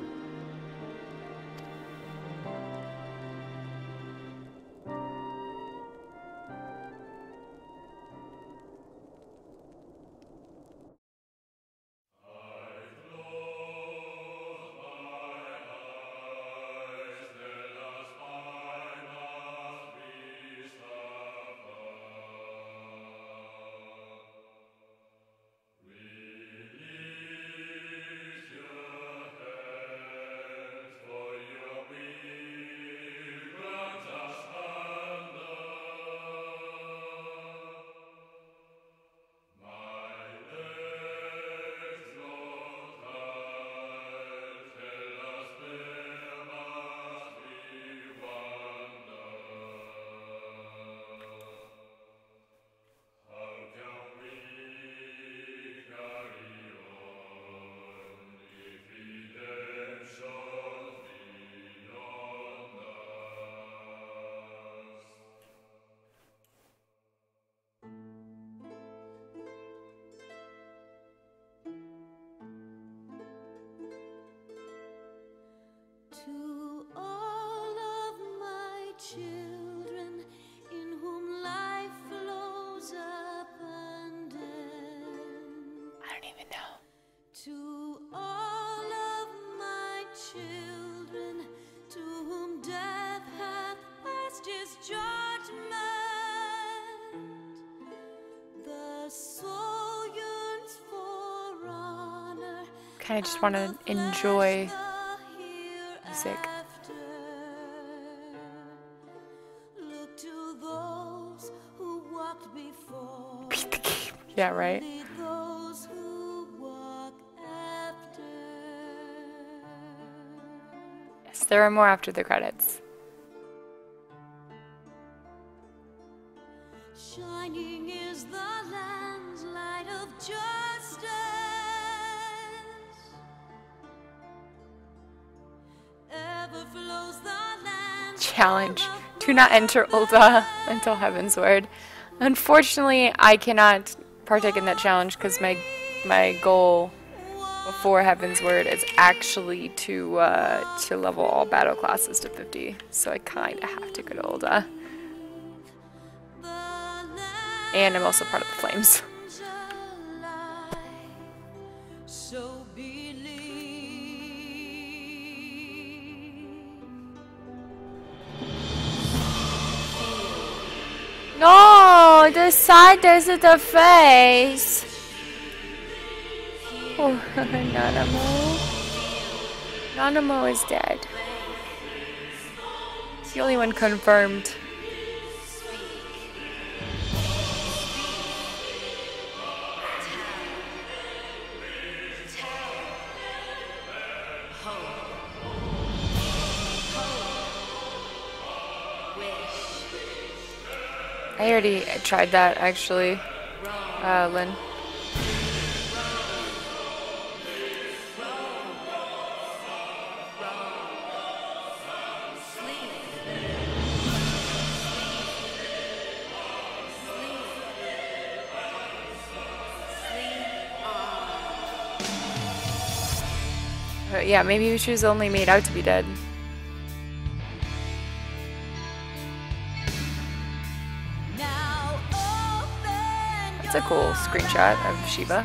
kind of just want to enjoy music. Beat the game. Yeah, right? Yes, there are more after the credits. Shining is the land's light of justice. Ever flows the land. Challenge. Do not enter Ul'dah until Heavensward. Unfortunately, I cannot partake in that challenge because my my goal before Heavensward is actually to uh, to level all battle classes to fifty. So I kind of have to go to Ul'dah. And I'm also part of the Flames. So believe. No, the side is the face. Oh, Nanamo. Nanamo is dead. It's the only one confirmed. I already tried that, actually, uh, Lynn. Uh, yeah, maybe she was only made out to be dead. That's a cool screenshot of Shiva.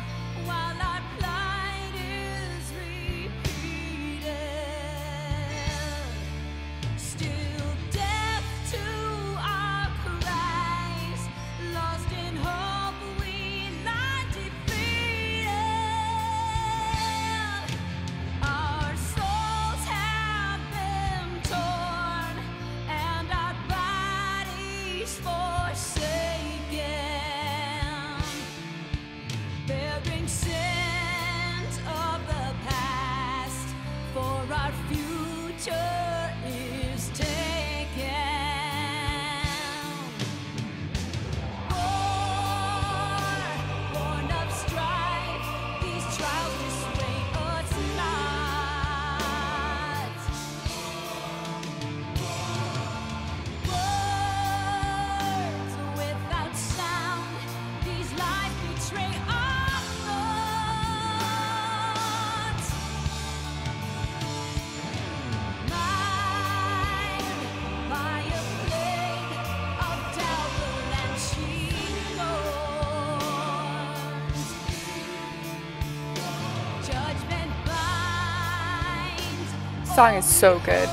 Song is so good.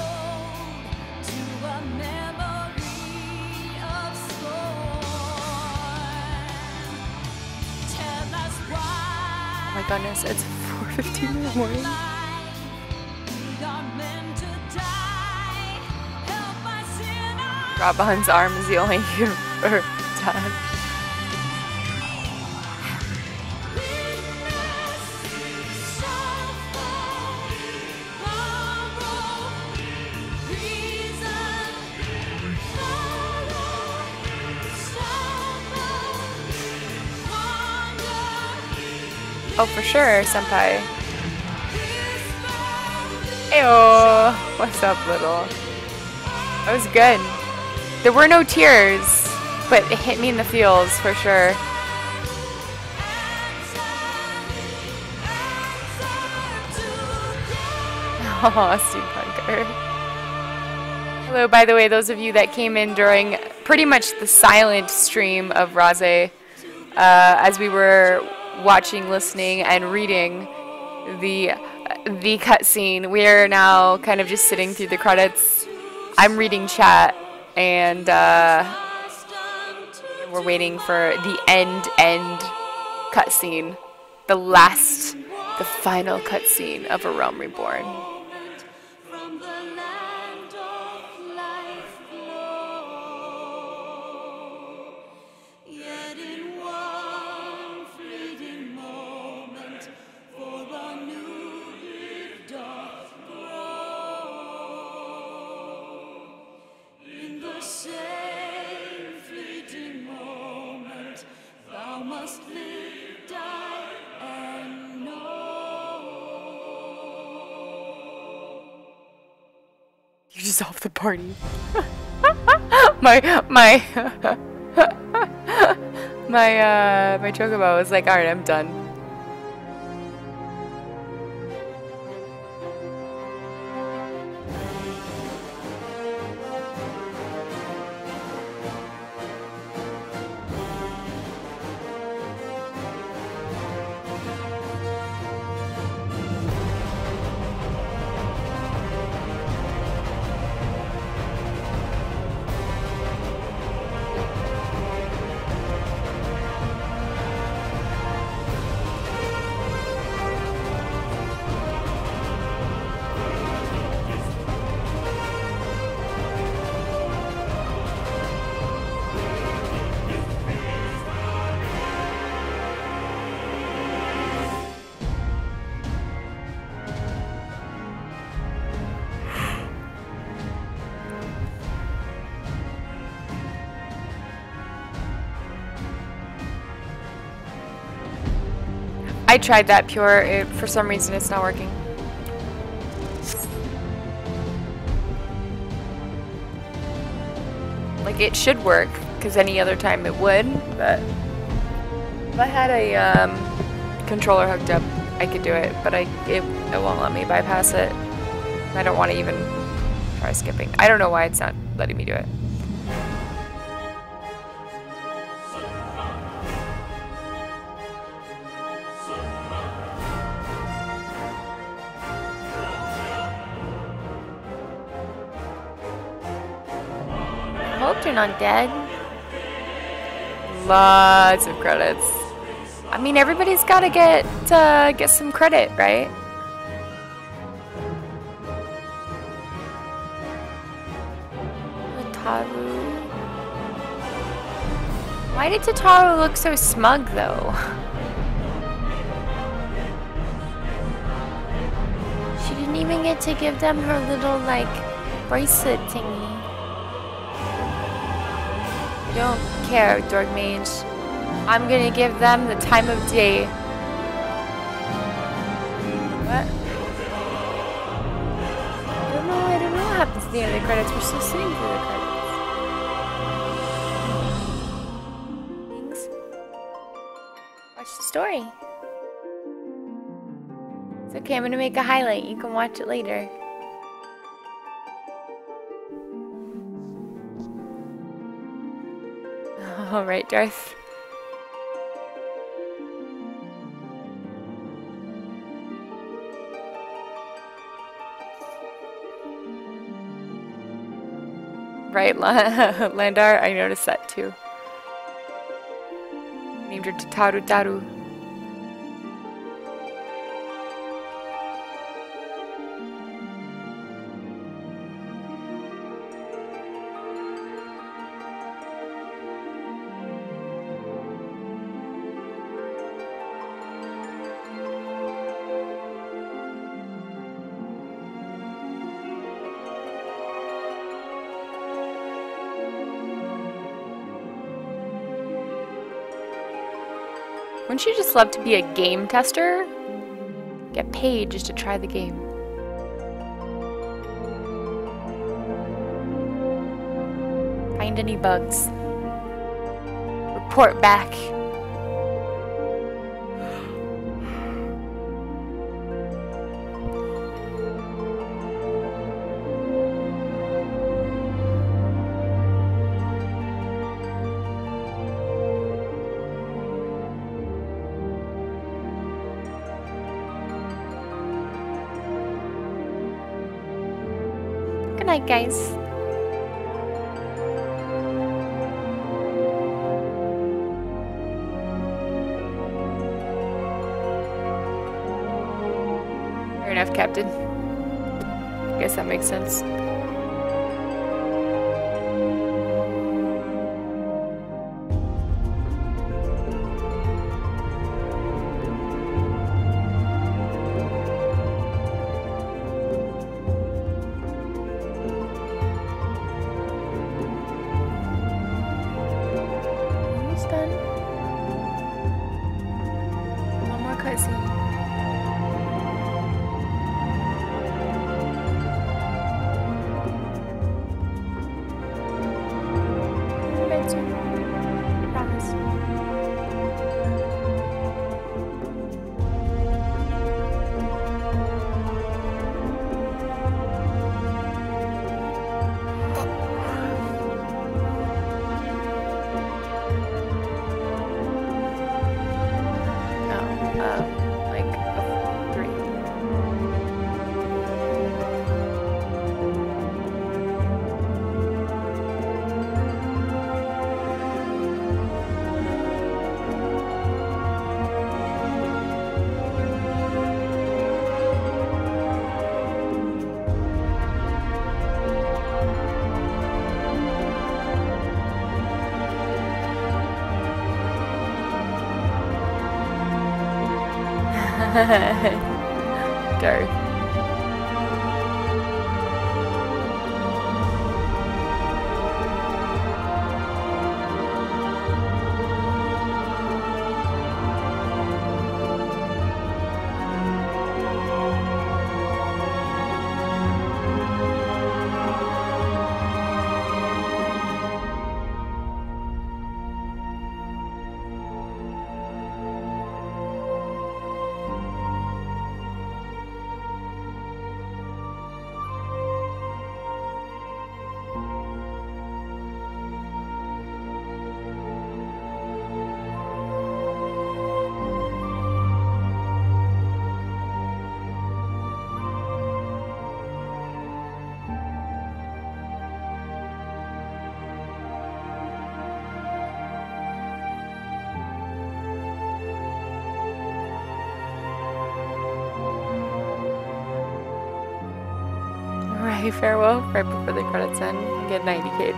Oh my goodness, it's four fifteen in the morning. Raban's arm is the only hero for time. Oh, for sure, senpai. Ayo! What's up, little? That was good. There were no tears, but it hit me in the feels, for sure. Oh, Steampunker. Hello, by the way, those of you that came in during pretty much the silent stream of Raze, uh, as we were watching, listening, and reading the the cutscene. We are now kind of just sitting through the credits. I'm reading chat, and uh, we're waiting for the end end cutscene, the last The final cutscene of A Realm Reborn. From the land of life flow. Yet in one fleeting moment, for a new gift doth grow. In the same fleeting moment, thou must live, die, and know. You dissolve the party. my my my uh my chocobo was like, alright, I'm done. I tried that pure, it, for some reason it's not working. Like it should work, because any other time it would, but if I had a um, controller hooked up, I could do it, but I it, it won't let me bypass it. I don't want to even try skipping. I don't know why it's not letting me do it. I hope you're not dead. Lots of credits. I mean, everybody's got to get uh, get some credit, right? Tataru. Why did Tataru look so smug, though? She didn't even get to give them her little, like, bracelet thingy. I don't care, Dork Mage. I'm gonna give them the time of day. What? I don't know, I don't know what happens at the end of the credits. We're still sitting through the credits. Thanks. Watch the story. It's okay, I'm gonna make a highlight. You can watch it later. Alright, Darth. Right, Landar, I noticed that too. Named her Tataru Taru. Wouldn't you just love to be a game tester? Get paid just to try the game. Find any bugs. Report back. Good night, guys. enough, Captain. I guess that makes sense. Almost done. One more cutscene. Go. Alright, farewell, right before the credits end. Get ninety K.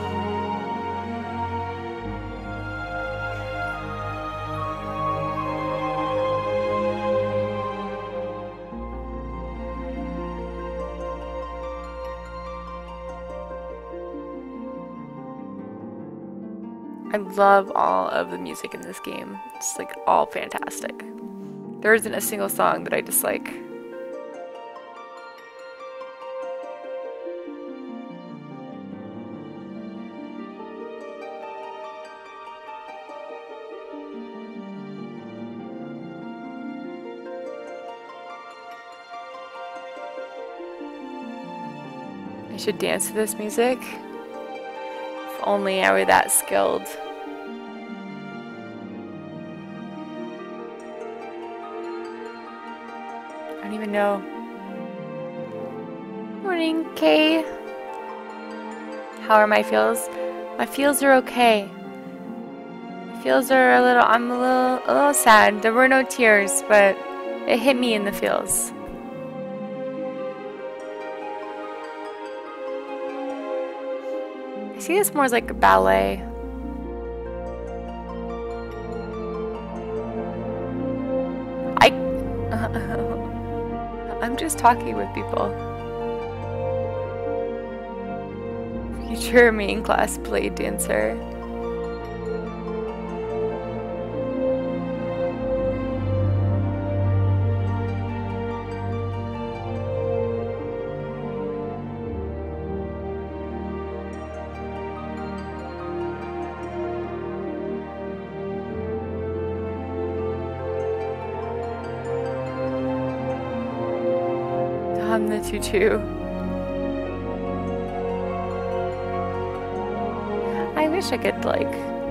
I love all of the music in this game. It's like all fantastic. There isn't a single song that I dislike. I should dance to this music. If only I were that skilled. I don't even know. Morning, Kay. How are my feels? My feels are okay. My feels are a little, I'm a little, a little sad. There were no tears, but it hit me in the feels. I see this more as like a ballet. I, I'm just talking with people. Future main class play dancer. I'm the tutu. I wish I could like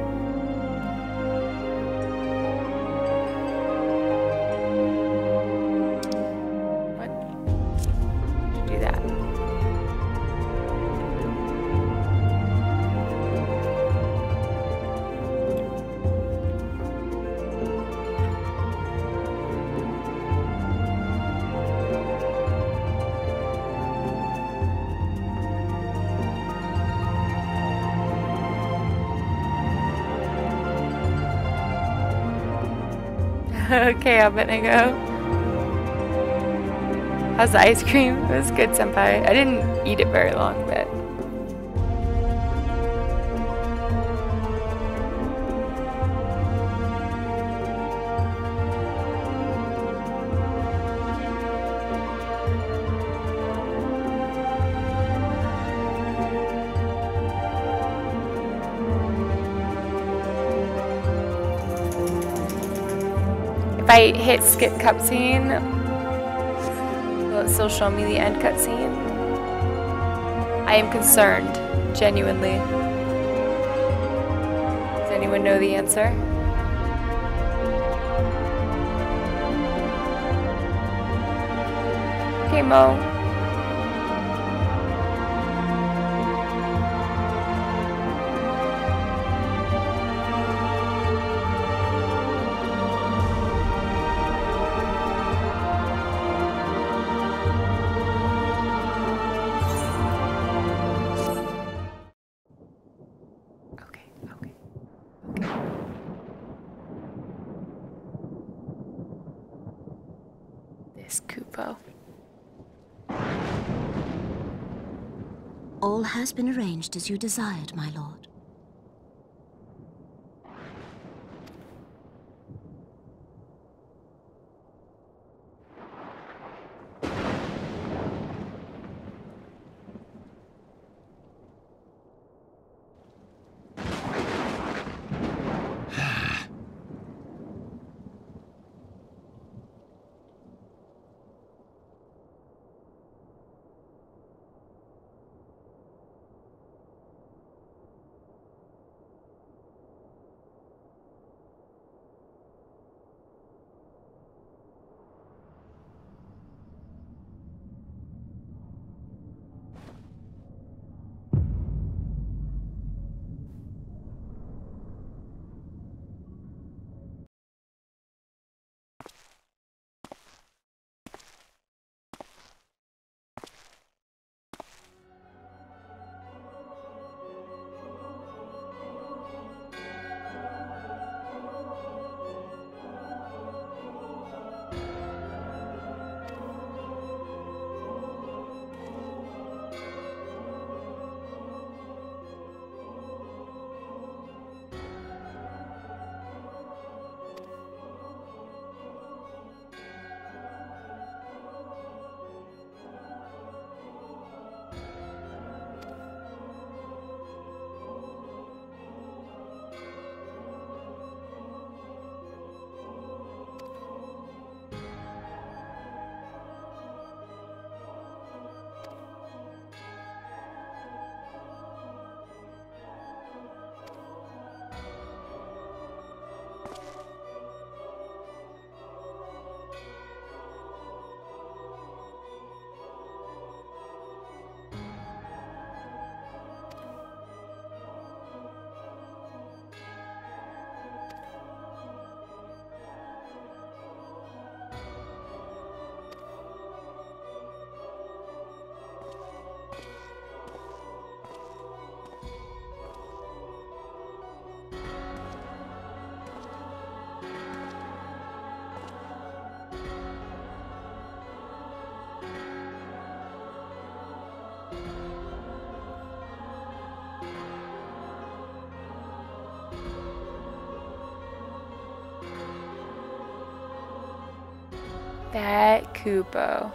what? Do that. Okay, Abednego. How's the ice cream? It was good, senpai. I didn't eat it very long, but... If I hit skip cutscene, will it still show me the end cutscene? I am concerned, genuinely. Does anyone know the answer? Okay, Mo. This Kupo. All has been arranged as you desired, my lord. That Kupo.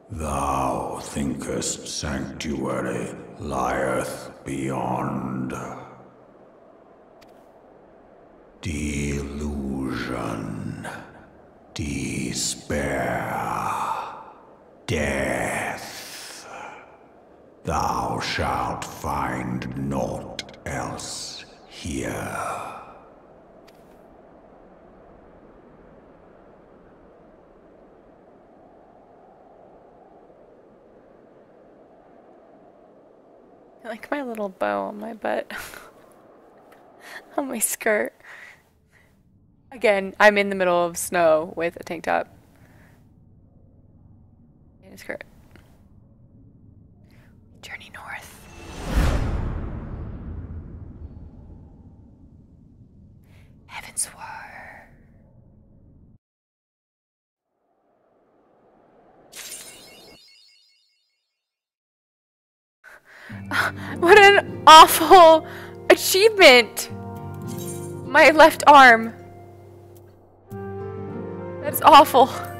Thou thinkest sanctuary lieth beyond. Delusion, despair, death. Thou shalt find naught else here. I like my little bow on my butt. On my skirt. Again, I'm in the middle of snow with a tank top and a skirt. Journey north. Heavensward. What an awful achievement! My left arm. That's awful.